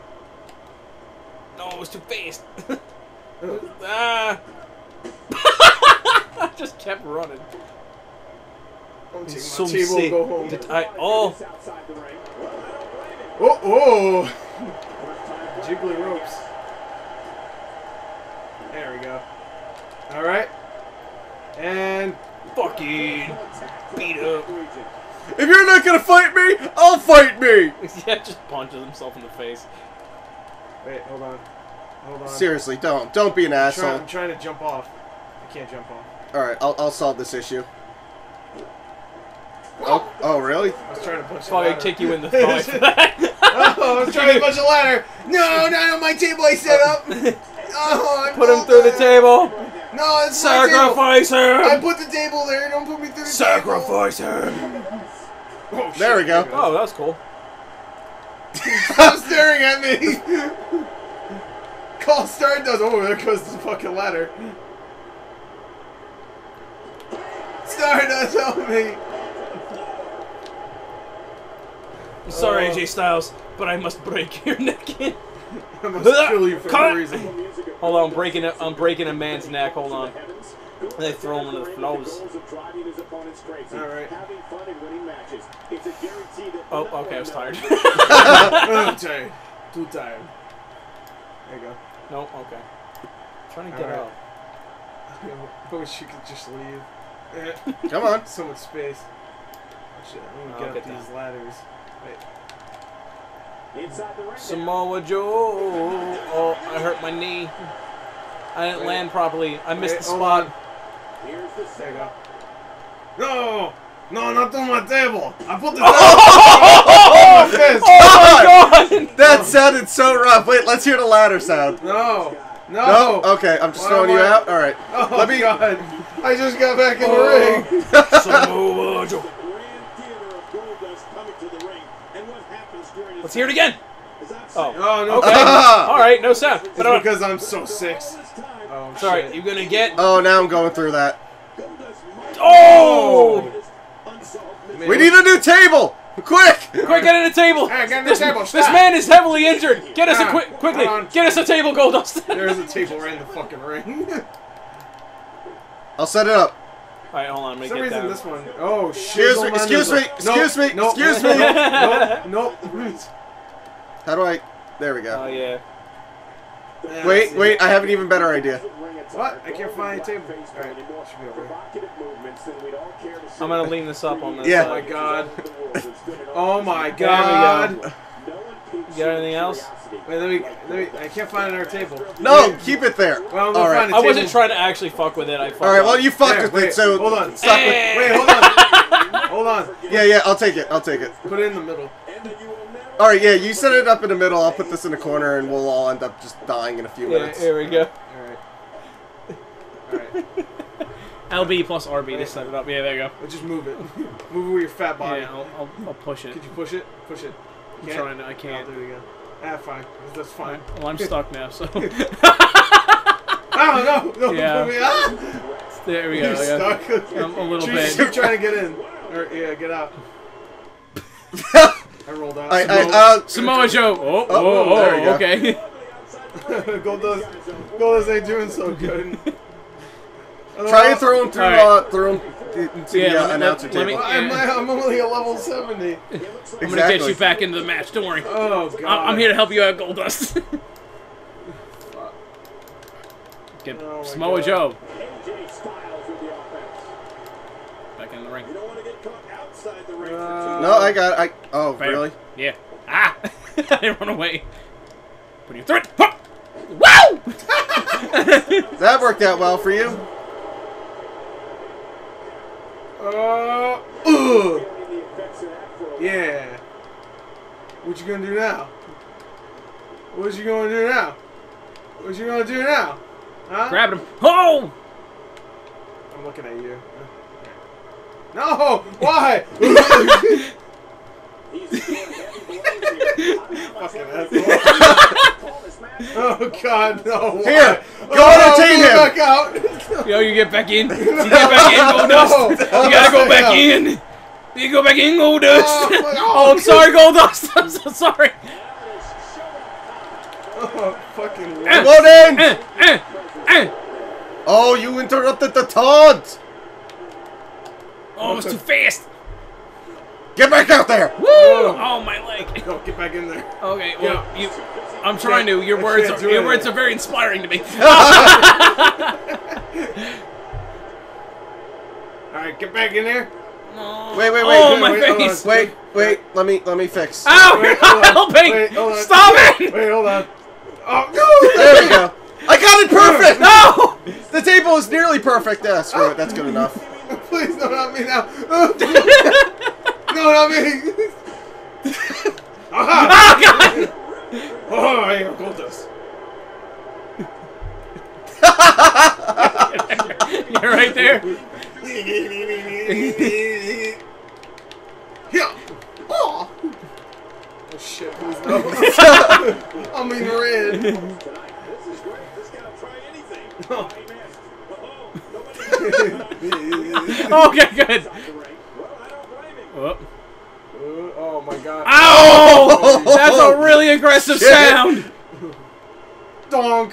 No, it was too fast. ah. I just kept running. I'll take my Some table and sick. go home. Did I, oh. Oh, oh! Jiggly ropes. There we go. Alright. And Fucking beat up. If you're not gonna fight me, I'll fight me! Yeah, just punches himself in the face. wait, hold on. Hold on. Seriously, don't. Don't be an I'm, try, asshole. I'm trying to jump off. I can't jump off. Alright, I'll, I'll solve this issue. Oh, oh really? I was trying to punch the Probably ladder. kick you in the thigh for that. Oh, I was trying to punch the ladder. No, not on my table I set up. Oh, I Put him pulled through the that. table. No, it's my table. Sacrifice I him. put the table there. Don't put me through the Sacrifice him. table. Oh, shit. There we go. Oh, that was cool. Stop staring at me. Call Stardust. Oh, there goes the fucking ladder. Stardust, help me. I'm sorry, Oh. A J Styles, but I must break your neck in. I must kill you for Cut. no reason. Hold on, I'm breaking a, I'm breaking a man's neck. Hold on. They throw him into the flows. Alright. Oh, okay, I was tired. I'm tired. Too tired. There you go. No, okay. I'm trying to get Alright. up. I wish you could just leave. Come on. So much space. Oh, shit, I'm I'll gonna get get up these ladders. Wait. Samoa Joe. Oh, I hurt my knee. I didn't Wait. land properly. I missed Wait, the hold spot. on. There you go. No! No, not on my table! I put the table on my fist! Oh my god! That sounded so rough. Wait, let's hear the ladder sound. No! No! No? Okay, I'm just Why throwing am you I- out. Alright. Oh, Let me- God! I just got back in Oh. the ring! Samoa Joe. Let's hear it again. Oh. Oh, no. Okay. All right, no sound. It's But uh, because I'm so six. Oh, sorry, shit. you're gonna get. Oh, now I'm going through that. Oh! Man. We need a new table! Quick! Quick, get in the table. Hey, get in the this, table, this stop. man is heavily injured. Get us a Ah, quick, quickly. hold on. Get us a table, Goldust. There's a table right in the fucking ring. I'll set it up. All right, hold on. Let For me some get reason, down. this one. Oh, shit. Excuse me, excuse me, excuse me, nope, excuse nope, me. Nope, nope, nope. How do I... There we go. Oh yeah. Yeah, Wait, that's it. wait, I have an even better idea. What? I can't find a table. Alright, should be over here. I'm gonna lean this up on this. Yeah. Oh my side. god. Oh my There we god. go. You got anything else? Wait, let me, let me, I can't find another table. No, keep it there. Well, I'm gonna All right. find a I table. wasn't trying to actually fuck with it. I fucked All right, up. well, you fucked There, with wait, it, so... hold on. Suck with... Eh. Wait, hold on. Hold on. Yeah, yeah, I'll take it, I'll take it. Put it in the middle. Alright, yeah, you set it up in the middle, I'll put this in the corner, and we'll all end up just dying in a few Yeah, minutes. here we go. Alright. Alright. L B plus R B to set it up. Yeah, there you go. Well, just move it. Move it with your fat body. Yeah, I'll, I'll, I'll push it. Could you push it? Push it. I'm Can't? trying to. I Oh, can't. there we go. Ah, fine. That's fine. Well, I'm stuck now, so. Oh, no! No! Yeah. Put me out! There we go. You're yeah. stuck. I'm a little Keep- bit. Keep trying to get in. Or, yeah, get out. I rolled out. I, I, uh... Samoa Joe. Oh, oh, Oh, oh, there we go. okay. Goldust, Goldust ain't doing so good. Try and throw him through, Alright. uh, through him into Yeah, the uh, let me- announcer let me- table. I'm, I'm only a level seventy. I'm gonna Exactly. get you back into the match. Don't worry. Oh, God. I- I'm here to help you out, Goldust. Get Oh, my Samoa God. Joe back in the ring. Uh, No, I got it. I... Oh, Fair. really? Yeah. Ah! I didn't run away. Put you through it. Huh! Woo! That worked out well for you. Uh, ugh. Yeah. What you gonna do now? What you gonna do now? What you gonna do now? Huh? Grab him. Oh! I'm looking at you. No! Why? Fucking asshole. Oh God, no! Here, Why? go Oh, entertain go him. Back out. Yo, you get back in. You get back in, Goldust. No. You gotta go back in. You go back in, Goldust. Oh, Oh, my- oh, I'm sorry, Goldust. I'm so sorry. Oh, fucking Come what? on in! Eh, eh, eh. Oh, you interrupted the taunt! Oh, it was too fast. Get back out there! Woo! Oh, my leg. No, get back in there. Okay, well, you. I'm trying to. Your I words can't are do your it. words are very inspiring to me. Alright, get back in there. Wait, wait, wait. Oh, wait, my wait, hold face. on. Wait, wait, let me let me fix. Ow! Wait, You're hold not on. helping! Wait, hold on. Stop it! Wait, hold on. Oh, no! There we go. I got it perfect! No! The table is nearly perfect. Ah, screw it, that's good enough. Please, no, not me now. No, not me. Aha! Oh, God! Oh, I am Goldust. You're right there. Yeah. Oh. Oh shit, please no. I'm in red. This is great. This guy will try anything. Oh. Okay, good. Well, I don't blame him. Oh. Uh, oh my god. Ow! That's a really aggressive Shit. sound. Donk.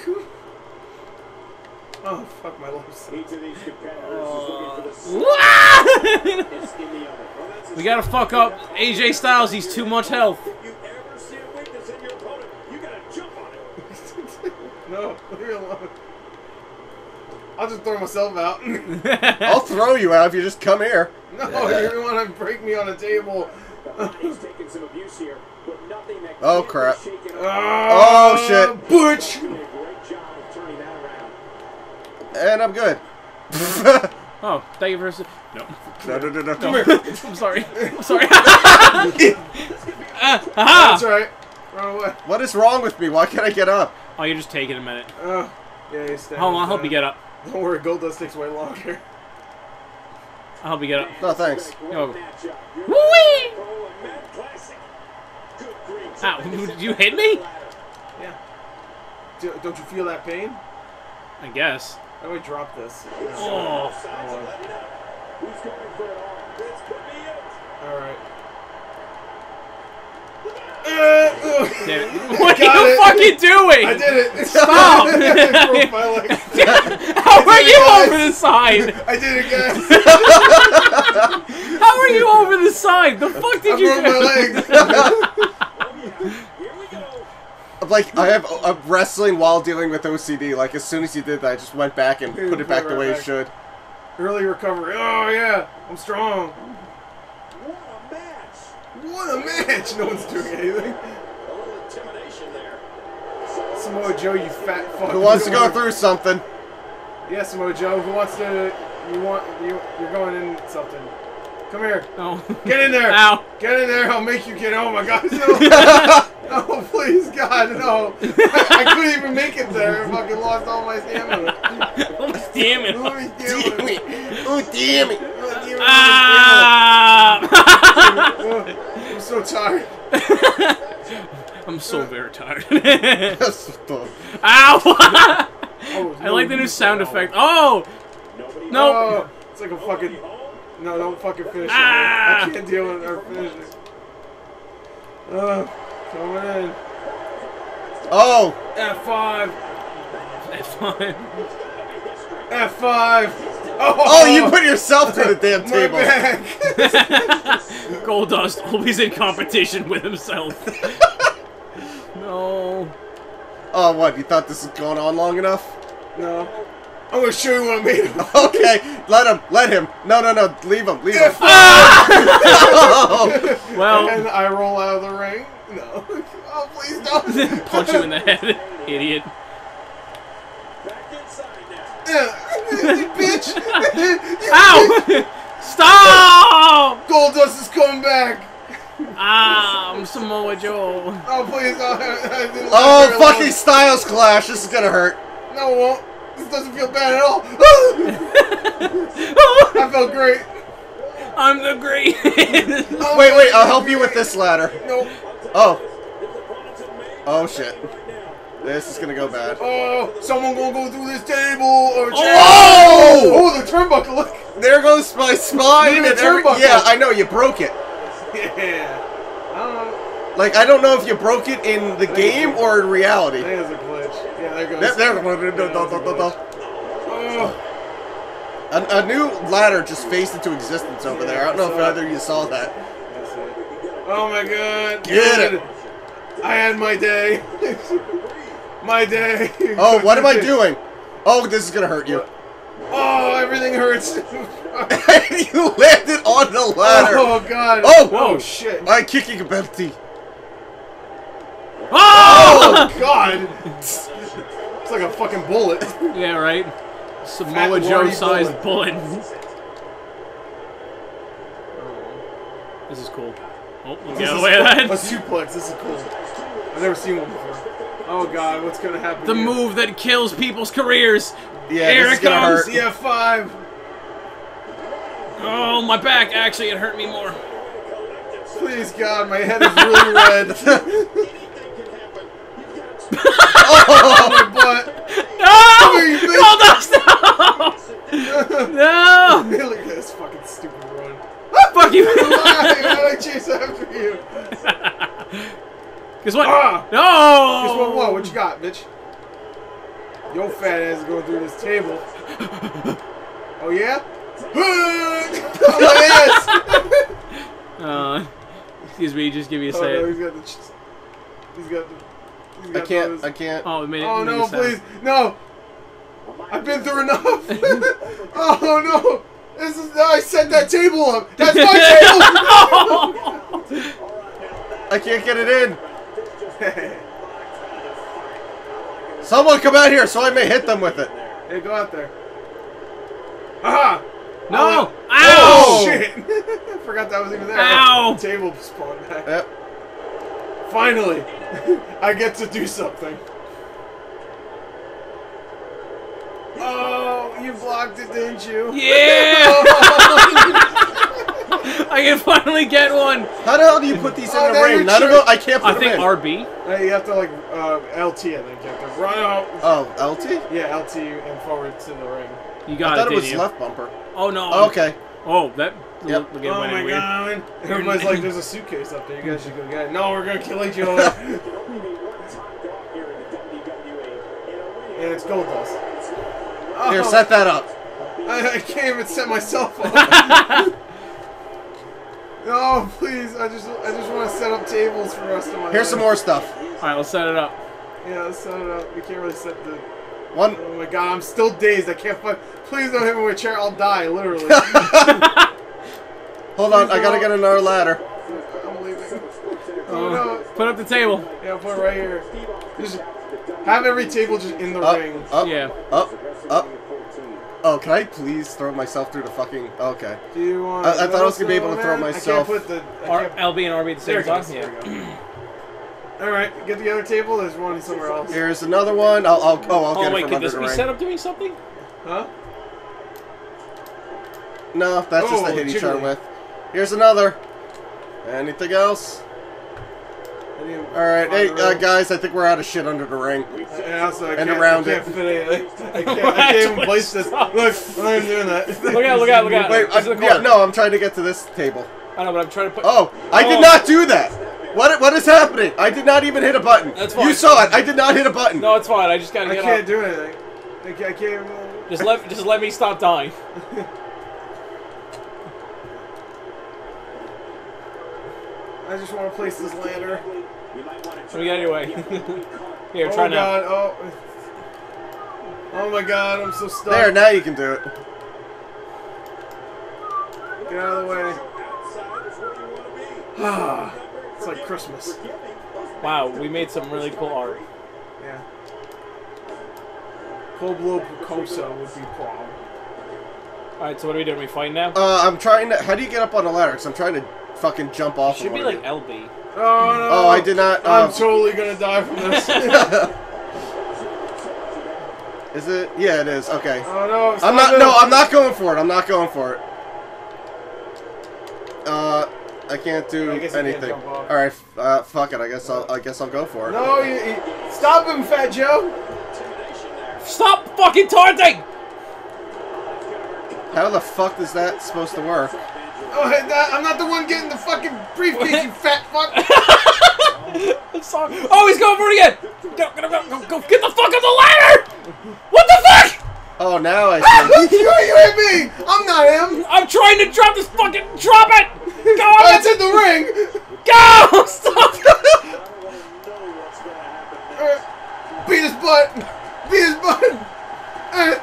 Oh, fuck my lips. Each of these competitors is looking for the same Wah! is in the other. Well, that's a We gotta fuck up A J Styles. He's too much health. If you ever see a weakness in your opponent, you gotta jump on it. No, leave me alone. I'll just throw myself out. I'll throw you out if you just come here. No, you want to break me on a table. He's taking some abuse here, but nothing that Oh, can't be crap. shaken Oh, Oh, shit. Butch. He did a great job of turning that around. And I'm good. Oh, thank you for. No. No, no, no, no. Come here. I'm sorry. I'm sorry. uh, aha! That's right. Run away. What is wrong with me? Why can't I get up? Oh, you're just taking a minute. Oh, yeah, he's staying. Hold on, I'll help you get up. Don't worry, Goldust takes way longer. I'll help you get up. No, thanks. Yo. Matchup. You're Woo-wee! Pro and Matt Classic. Good grief. Ow, did you hit me? Yeah. Do, don't you feel that pain? I guess. How do I drop this? Oh. Signs of letting up. Who's going for it all? This could be it. Alright. Uh, Damn it. What are Got you it. fucking doing? I did it! Stop. I broke my leg. How are did it, you guys. over the side? I did it, guys! How are you over the side? The fuck did I you broke do? my leg! Here we go. Like, I have I'm wrestling while dealing with O C D. Like, as soon as you did that, I just went back and Dude, put it put back it the right way it back. should. Early recovery. Oh, yeah. I'm strong. What a match. What a match! No one's doing anything. A little intimidation there. Samoa Joe, you fat fuck. Who wants to go through something? Yeah, Samoa Joe. Who wants to? You want? You, you're going in something. Come here. No. Get in there. Ow. Get in there. I'll make you get. Oh my God. No. Oh please, God, no. I, I couldn't even make it there. I fucking lost all my stamina. Oh, damn it. Oh, Damn it! Oh, damn it! Oh, damn it. Ah! Oh, I'm so tired. I'm so very tired. That's the- Ow! Oh, I like the new sound effect. Oh! Nobody No! Oh, it's like a fucking. No, don't fucking finish it. Ah. I can't deal with her finishing. Uh, coming in. Oh! F five. F five. F five. Oh, Oh, you put yourself through the damn my table. back. Goldust always in competition with himself. No. Oh, what? You thought this was going on long enough? No. I'm gonna show you what I made of. Okay, let him, let him. No, no, no, leave him, leave him. F five. Oh. Well, And I roll out of the ring. No. Oh, please don't. punch you in the head, idiot. back inside now. You bitch. You Ow! Stop! Goldust is coming back. Ah, I'm Samoa Joe. Oh, please. Oh, I didn't Oh, last very long. fucking Styles Clash. This is gonna hurt. No, it won't. This doesn't feel bad at all. I felt great. I'm the greatest. Oh, Wait, wait, I'll help you with this ladder. No. Oh. Oh, shit. This is gonna go bad. Oh, someone gonna go through this table or chair. Oh! Oh, the turnbuckle. Look. there goes my spine. Look at And the every, turnbuckle. yeah, I know you broke it. Yeah. I don't know. Like I don't know if you broke it in the think game it's- or in reality. I think it's a glitch. Yeah, there goes. There, there, Yeah, there, that's a glitch. Oh. A, a new ladder just phased into existence over there. I don't know if either of you saw that. That's it. Oh my god. Get Good. it. I had my day. My day. Oh, what am I doing? Oh, this is gonna hurt you. Oh, everything hurts. You landed on the ladder. Oh god. Oh! Oh shit. My kicking ability. Oh! Oh god. It's like a fucking bullet. Yeah, right. Samoa Fat Joe Wardy sized bullet. This is cool. Oh, we'll This get is away with a that. suplex. This is cool. I've never seen one before. Oh god, what's gonna happen? The here? move that kills people's careers. Yeah, Here this it is gonna comes. hurt. C F five. Oh, my back. Actually, it hurt me more. Please God, my head is really red. Oh my butt. No! you bitch. No, no! No! Look at this fucking stupid run. Fuck you! Why did I chase after you? Guess what? Ah! No! Guess what? What? What you got, bitch? Yo, fat ass is going through this table. Oh yeah? On my ass! Uh, excuse me, just give me a Oh no, second. he's got the. ch- He's got the. He's I got can't. those- I can't. Oh, it made it. Oh made no, a sound. please, no! I've been through enough. Oh no! This is. I set that table up. That's my table. I can't get it in. Someone come out here so I may hit them with it. Hey, go out there. Aha! No! Oh, Ow! shit! I forgot that was even there. Ow! The table spawned back. Yep. Finally, I get to do something. Oh, you blocked it, didn't you? Yeah! I can finally get one. How the hell do you put these in Oh, the now you're ring? None of cheering. them. I can't put I them think in. R B. Uh, you have to like uh, L T, I think. You have to run out. Oh, L T? Yeah, L T and forward to the ring. You I got thought it, it was didn't you? left bumper. Oh no. Oh, okay. Oh, that. Yep. Look, it Oh went my in weird. god! Everybody's like, "There's a suitcase up there. You guys should go get it." No, we're gonna kill each other. And it's gold dust. Oh, Here, set that up. I, I can't even set myself up. No, please! I just, I just want to set up tables for the rest of my. Here's some life. more stuff. All right, let's set it up. Yeah, let's set it up. We can't really set the. One. Oh my god! I'm still dazed. I can't find. Please don't hit me with a chair. I'll die, literally. Hold on, I gotta get another ladder. I'm leaving. Uh, Oh no! Put up the table. Yeah, put it right here. Just have every table just in the Up, ring. up, Yeah. up, up. Oh, can I please throw myself through the fucking... Okay. Do you want? I- I thought I was gonna be able to those, throw man? myself- I can't put the. I R can't, L B and R B at the there same it goes. time. There we Yeah. go. All right, get the other table. There's one somewhere else. Here's another one. I'll, I'll, oh, I'll Oh get it wait, from could under this the be ring. set up doing something? Huh? No, that's just Oh, to hit each other jiggly. with. Here's another. Anything else? I need to All right, find hey the uh, room. guys, I think we're out of shit under the ring. And also, I and can't, around I can't it. fit anything. I can't, I can't even place this. Look, I'm not even doing that. Look out! Look out! Look out! Wait, This is I, the yeah, corner. no, I'm trying to get to this table. I know, but I'm trying to put. Oh, I Oh. did not do that. What what is happening? I did not even hit a button. That's fine. You saw it. I did not hit a button. No, it's fine. I just gotta I get can't up. do anything. I can't. I can't even. Just let just let me stop dying. I just want to place this ladder. Let me get anyway. Here, Oh try now. god! Oh. Oh my god! I'm so stuck. There, now you can do it. Get out of the way. It's like Christmas. Wow, we made some really cool art. Yeah. Pablo Picasso would be proud. All right, so what are we doing? We fighting now? Uh, I'm trying to. How do you get up on the ladder? Because I'm trying to fucking jump off. Should of be one of like you. L B. Oh no! Oh, I did not. I'm Um, totally gonna die from this. is it? Yeah, it is. Okay. Oh no! I'm stop not. it. No, I'm not going for it. I'm not going for it. Uh, I can't do I guess you can't anything. jump off. All right. Uh, fuck it. I guess I'll. I guess I'll go for it. No! You, you, stop him, Fat Joe! Stop fucking taunting! How the fuck is that supposed to work? Oh, hey, that, I'm not the one getting the fucking briefcase, you fat fuck. I'm sorry. Oh, he's going for it again. Go, go, go, go, go. Get the fuck up the ladder. What the fuck? Oh, now I see. you, you hit me. I'm not him. I'm trying to drop this fucking. Drop it. Go Oh, on. it's in the ring. Go. Stop. Uh, beat his butt. Beat his butt. Uh,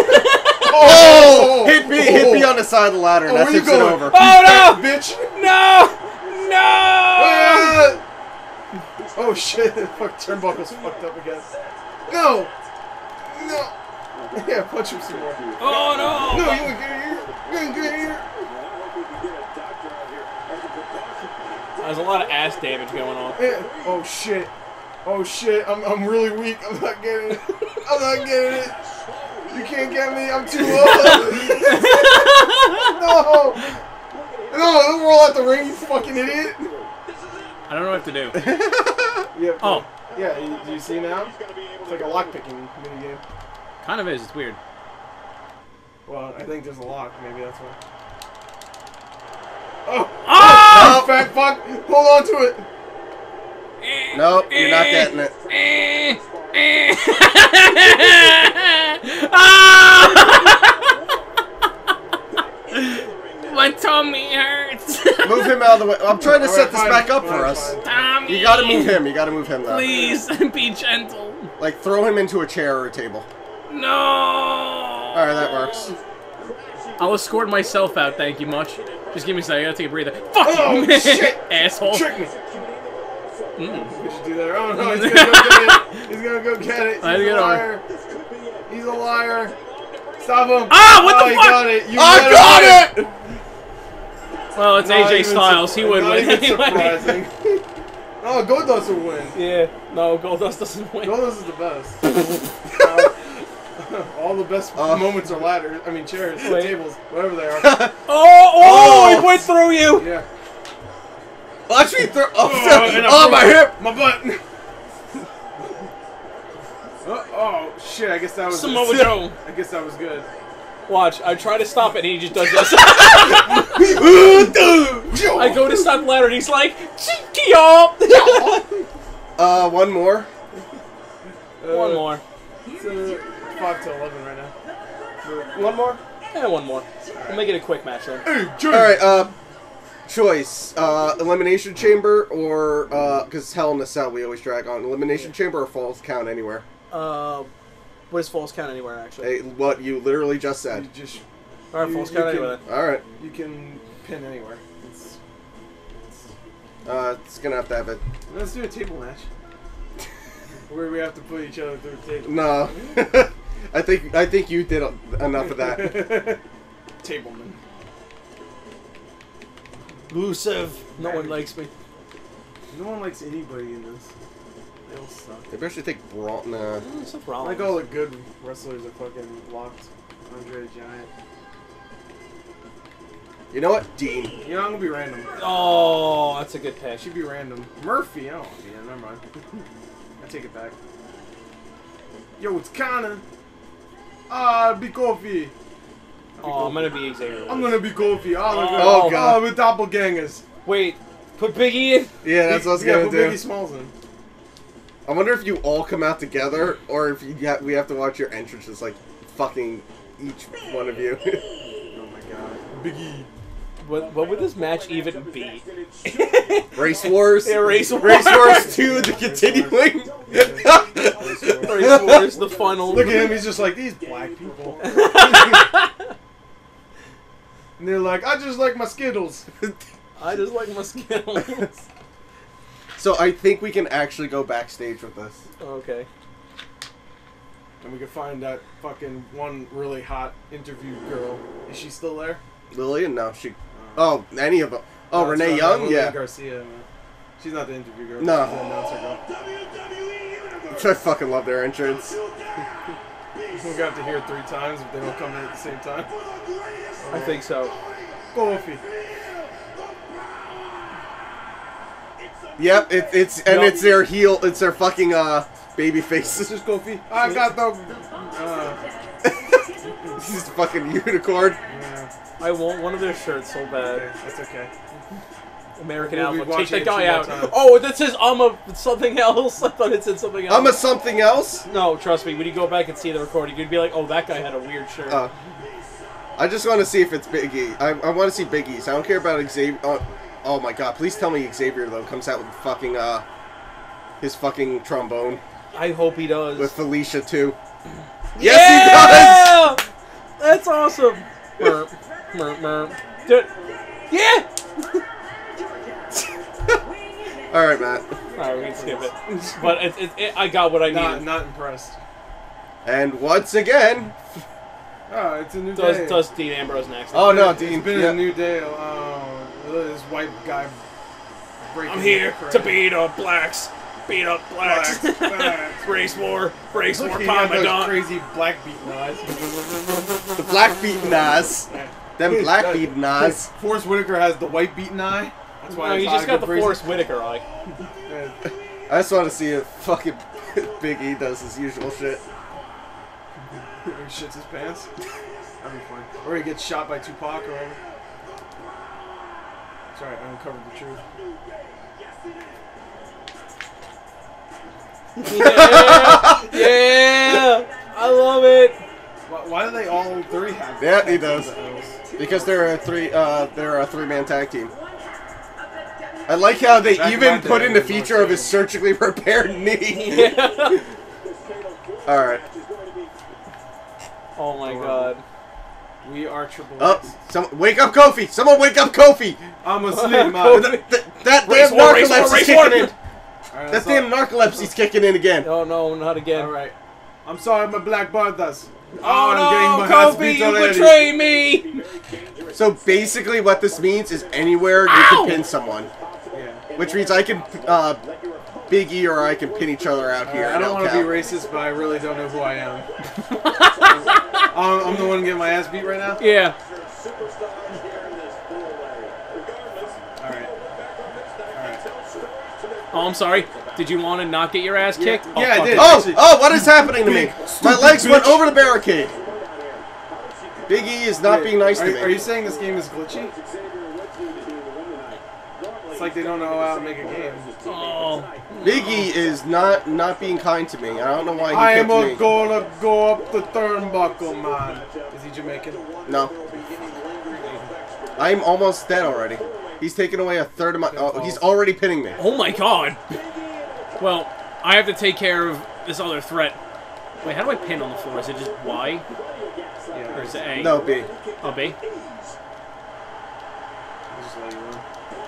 Oh! Hit me, hit me on the side of the ladder, and Oh, that where you tips it going? over. Oh no. bitch. No. No. Uh, oh shit! Fuck, turnbuckle's fucked up again. No, no. Yeah, punch him some more. Oh no. No, you ain't get here. You ain't get here. There's a lot of ass damage going on. Yeah. Oh shit. Oh shit. I'm I'm really weak. I'm not getting it. I'm not getting it. You can't get me. I'm too old. No. No, don't roll out the ring, you fucking idiot. I don't know what to do. Yeah. Oh. Yeah. You, do you see now? It's like a lockpicking mini game. Kind of is. It's weird. Well, I think there's a lock. Maybe that's why. Oh! Oh! Oh, fat fuck! Hold on to it! Nope, you're not getting it. My tummy hurts. Move him out of the way. I'm trying to All set right, this fine, back up fine, for us. fine. Tommy. You gotta move him. You gotta move him, though. Please, be gentle. Like, throw him into a chair or a table. No. Alright, that works. I'll escort myself out, thank you much. Just give me a second, I gotta take a breather. Fuck Oh, you, shit. asshole. Trick me! Mm. What you do there? Oh no, he's gonna go get it! He's gonna go get it! He's I a get over. liar! He's a liar! Stop him! Ah, what oh, the he fuck? got it! You I let got him it! Well, it's Not A J even Styles, sur- he would not win even anyway. surprising. Oh, Goldust will win. Yeah, no, Goldust doesn't win. Goldust is the best. Uh, all the best Uh, moments are ladders. I mean chairs, Wait. tables, whatever they are. Oh, oh, Oh. he went through you. Yeah. Watch me throw. Oh, Oh, and I oh broke my hip! My butt. oh, oh shit! I guess that was. Samoa Joe. I guess that was good. Watch, I try to stop it and he just does this. I go to stop the ladder and he's like, cheeky up. Uh, one more. One more. It's uh, five to eleven right now. One more. Yeah, one more. We'll make it a quick match then. Hey, Jay. Alright, uh, choice. Uh, Elimination Chamber or, uh, because Hell in a Cell we always drag on. Elimination Chamber or Falls Count Anywhere? Uh, what does falls count anywhere actually? Hey, what you literally just You said. just All right, you- falls you count can- anywhere then. Alright. you can pin anywhere. It's, Uh, it's gonna have to have it. let's do a table match. Where we have to put each other through a table. No. I think, I think you did enough of that. Tableman. Elusive. No one likes me. No one likes anybody in this. They all suck. Maybe I should take Braun. Nah. Mm, Seth Rollins. Like all the good wrestlers are fucking locked. Andre the Giant. You know what? Dean. You know, I'm gonna be random. Oh, that's a good It pitch. should be random. Murphy, I don't want to be in. Never mind. I take it back. Yo, it's Connor. Ah, be Kofi. Oh, I'm gonna be Xavier. I'm gonna be Kofi. Oh, look at Oh, oh, God. Oh, we're doppelgangers. Wait, put Biggie in. Yeah, that's what I was yeah, gonna put do. Biggie Smalls in. I wonder if you all come out together, or if you ha we have to watch your entrances, like fucking each one of you. Oh my god. Biggie. What, what would this match even be? Race Wars. Yeah, Race Wars. Race Wars two, the continuing. Race Wars, the final. Look at him, he's just like, these black people. And they're like, I just like my Skittles. I just like my skills. So I think we can actually go backstage with this. Okay. And we can find that fucking one really hot interview girl. Is she still there? Lillian? No, she. Oh, any of them. Oh, No, it's Renee not Young? Lillian Yeah. Garcia. Man. She's not the interview girl. No. She's the announcer girl. I fucking love their entrance. We're gonna have to hear it three times if they don't come in at the same time. I think so. Kofi. Yep, it, it's and Yup. it's their heel. It's their fucking uh baby This faces. is Kofi. I got the. Uh, He's a fucking unicorn. Yeah, I want one of their shirts so bad. okay, that's okay. American We'll be Alpha. Take watching that it guy two more out. times. Oh, that says I'm a something else. I thought it said something else. I'm a something else. No, trust me. When you go back and see the recording, you'd be like, "Oh, that guy had a weird shirt." Uh, I just want to see if it's Biggie. I, I want to see Biggie's. I don't care about Xavier. Oh, oh my god! Please tell me Xavier though comes out with fucking uh his fucking trombone I hope he does. with Felicia too. Yeah! Yes, he does. That's awesome. Merp, merp, merp. Dude. Yeah. All right, Matt. Alright, we can skip it. But it, it, it, I got what I Not, needed. not impressed. And once again, Oh, it's a new Does day. does Dean Ambrose next? oh no, It's Dean. been yeah. a new day. Oh, this white guy breaking I'm here the crate. to beat up blacks. Beat up blacks. Blacks, blacks. Race war. Race Look, war he got those commandant. crazy black beaten eyes. The black beaten eyes. Them black beaten eyes. Forrest Whitaker has the white beaten eye. That's why No, it's you just not got good the crazy. Forrest Whitaker eye. Yeah. I just want to see if fucking Big E does his usual shit. He shits his pants. That'd be fun. Or he gets shot by Tupac or whatever. Sorry, I uncovered the truth. Yeah, yeah, I love it. Why, why do they all three have? Yeah, he does. tattoos? Because they're a three, uh, they're a three-man tag team. I like how they Back in even my put day, in the it was feature more of his surgically repaired knee. Yeah. All right. Oh my god. We are triple Oh, X. some wake up, Kofi! Someone wake up, Kofi! I'm asleep, Kofi. man. Th- th- that Race damn war, race war, narcolepsy's race kicking war. in. Alright, That that's damn narcolepsy's kicking in again. Oh no, not again. Alright. I'm sorry, my black brothers. Oh I'm no, getting my ass Kofi, beat you already. betrayed me! So basically, what this means is anywhere you Ow! can pin someone, Yeah. which means I can uh, Big E or I can pin each other out here. Alright, I and don't it'll want to be count. racist, but I really don't know who I am. I'm, I'm the one getting my ass beat right now? Yeah. Alright. Alright. Oh, I'm sorry. Did you want to not get your ass kicked? Yeah, oh, I fuck did. it. Oh, oh, what is happening to me? Big, My stupid legs went bitch. over the barricade. Big E is not Wait, being nice are, to me. Are you saying this game is glitchy? It's like they don't know how to make a game. Oh. Big E is not not being kind to me. I don't know why he I am picked a me. gonna go up the turnbuckle, man. Is he Jamaican? No. I'm almost dead already. He's taken away a third of my... Oh, he's already pinning me. Oh my god. Well, I have to take care of this other threat. Wait, how do I pin on the floor? Is it just Y? Yeah. Or is it A? No, B. Oh, B? I'll just let you win.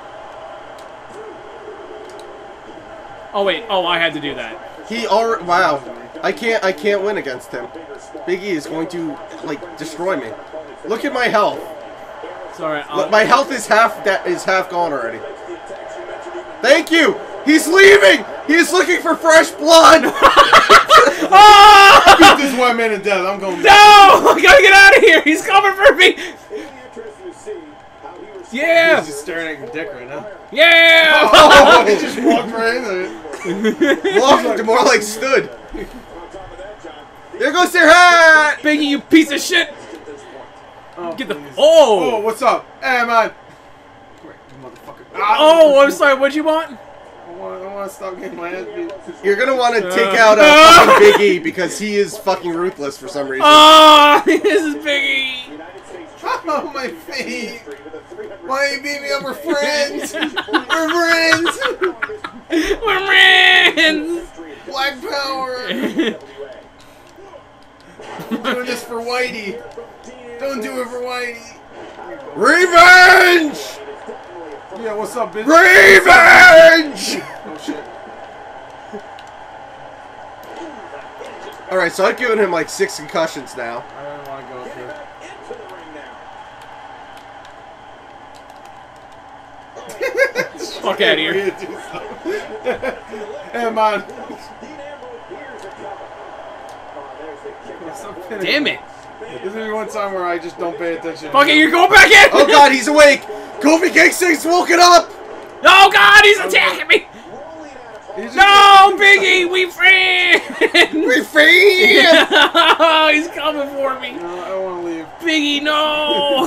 Oh, wait. Oh, I had to do that. He already... Wow. I can't I can't win against him. Big E is going to, like, destroy me. Look at my health. Sorry. I'll... Look, my health is half that is half gone already. Thank you! He's leaving! He's looking for fresh blood! Oh! Beat this white man to death. I'm going. No! I gotta get out of here! He's coming for me! Yeah! He's just staring at your dick right now. Yeah! Oh, he just walked right into it. Walked more like stood. There goes their hat! Biggie, you piece of shit! Oh, Get the... please. Oh! Oh, what's up? Hey, man. Come here, you motherfucker. Ah, Oh, I'm sorry. What'd you want? I want, I want to stop getting my ass beat. You're gonna want to take Uh. out uh, fucking Big E because he is fucking ruthless for some reason. Oh, this is Biggie! Oh, my feet. Why you beat me up? We're friends. We're friends. We're friends! Black power. I'm doing this for Whitey. Don't do it for Whitey. Revenge! Yeah, what's up, bitch? Revenge! Oh, shit. Alright, so I've given him like six concussions now. I don't want to go up here. Fuck out of here. Hey, man. Stop pinning Damn me. it. This is one time where I just don't pay attention. Fuck it, you're going back in! Oh god, he's awake! Kofi Kingston's woken up! Oh god, he's attacking me! He's just- No, Biggie, we friends! We're free! He's coming for me. No, I don't want to leave. Biggie, no!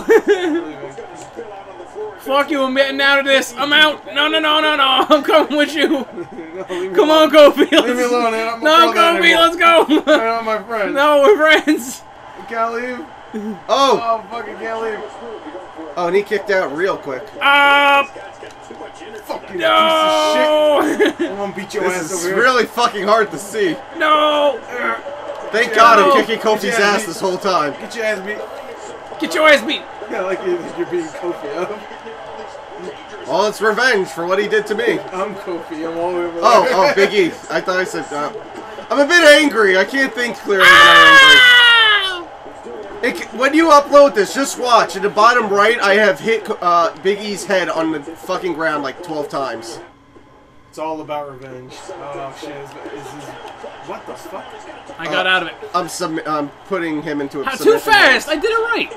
Fuck you, I'm getting out of this. I'm out. No, no, no, no, no. I'm coming with you. No, leave me Come alone. on, Kofi. Leave me Let's- alone. I'm not No, brother Kofi, anymore. let's go. They're not my friends. No, we're friends. You can't leave. Oh! Oh, fucking can't leave. Oh, and he kicked out real quick. Up. Fucking No. piece of shit. I'm gonna beat your ass This is over here. really fucking hard to see. No. Thank Yeah, God no. I'm kicking Kofi's Yeah, ass me- this whole time. Get your ass beat. Get your ass beat. Yeah, like you- you're beating Kofi up. Well, it's revenge for what he did to me. I'm Kofi. I'm all the way over Oh, there. oh, Big E. I thought I said uh, I'm a bit angry. I can't think clearly when I'm angry. It, ca- when you upload this, just watch. In the bottom right, I have hit uh, Big E's head on the fucking ground like twelve times. It's all about revenge. Oh shit! Is, is, is, what the fuck? I got Uh, out of it. I'm sub I'm putting him into a How, too submission fast. mode. I did it right.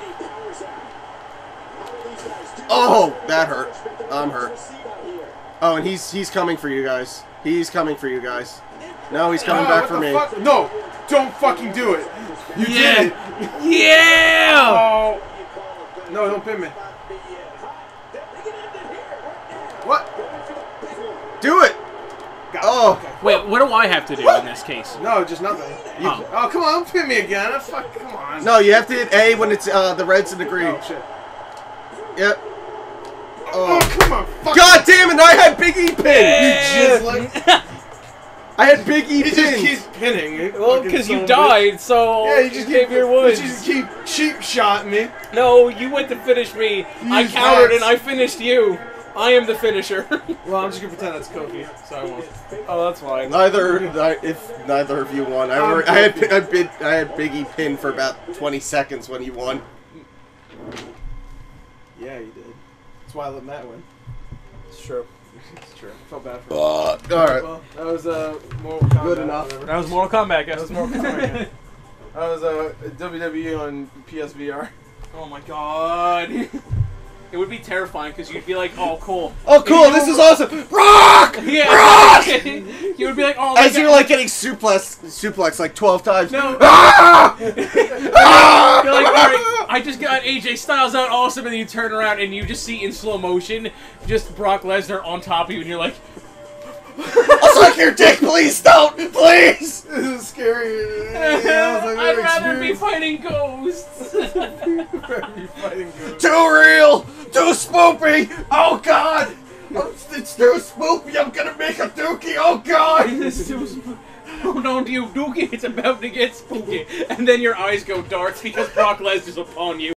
Oh, that hurt. I'm hurt. Oh, and he's he's coming for you guys. He's coming for you guys. No, he's coming Oh, back what for the me. fuck? No! Don't fucking do it! You Yeah. did it! Yeah. Oh! No, don't pin me. What? Do it! Got it. Oh. Okay. Wait, what do I have to do in this case? No, just nothing. You, Oh. oh. come on, don't pin me again. Oh, fuck, come on. No, you have to hit A when it's uh, the reds and the green. Oh, shit. Yep. Oh, come on. Fuck. God damn it! I had Big E pin. You just like... I had Big E He just pin. keeps pinning. you Well, fucking because son you of a bitch. died, so Yeah, you just gave keep your You woods. just keep cheap shotting me. No, you went to finish me. I Use countered hacks. and I finished you. I am the finisher. Well, I'm just gonna pretend that's Kofi, so I won't. Oh, that's fine. Neither, ni- if neither of you won, I, I'm were, I had guilty. I, bid, I had Big E pin for about twenty seconds when he won. Yeah, you did. That's why I let Matt win. It's true. It's true. Felt bad for Uh, him. all right. Well, that was uh, Mortal Kombat. Good enough. whatever. That was Mortal Kombat, guys. That was Mortal Kombat. That was uh, W W E on P S V R. Oh my god. It would be terrifying because you'd be like, oh, cool. Oh, cool! If you This is were- awesome. Rock! Yeah. Rock! You would be like, oh my As god. you're like getting suplex, suplex like twelve times. No. Ah! You're like, alright, I just got A J Styles out, awesome, and then you turn around and you just see in slow motion just Brock Lesnar on top of you, and you're like, I'll suck your dick, please don't, please. This is scary. Yeah, I was like, I'd that rather be experience. fighting ghosts. I'd rather be fighting ghosts. Too real, too spoopy. Oh God, Oh, it's too spoopy. I'm gonna make a dookie. Oh God. It's too sp- Oh no, you Dookie, it's about to get spooky. And then your eyes go dark because Brock Lesnar's upon you.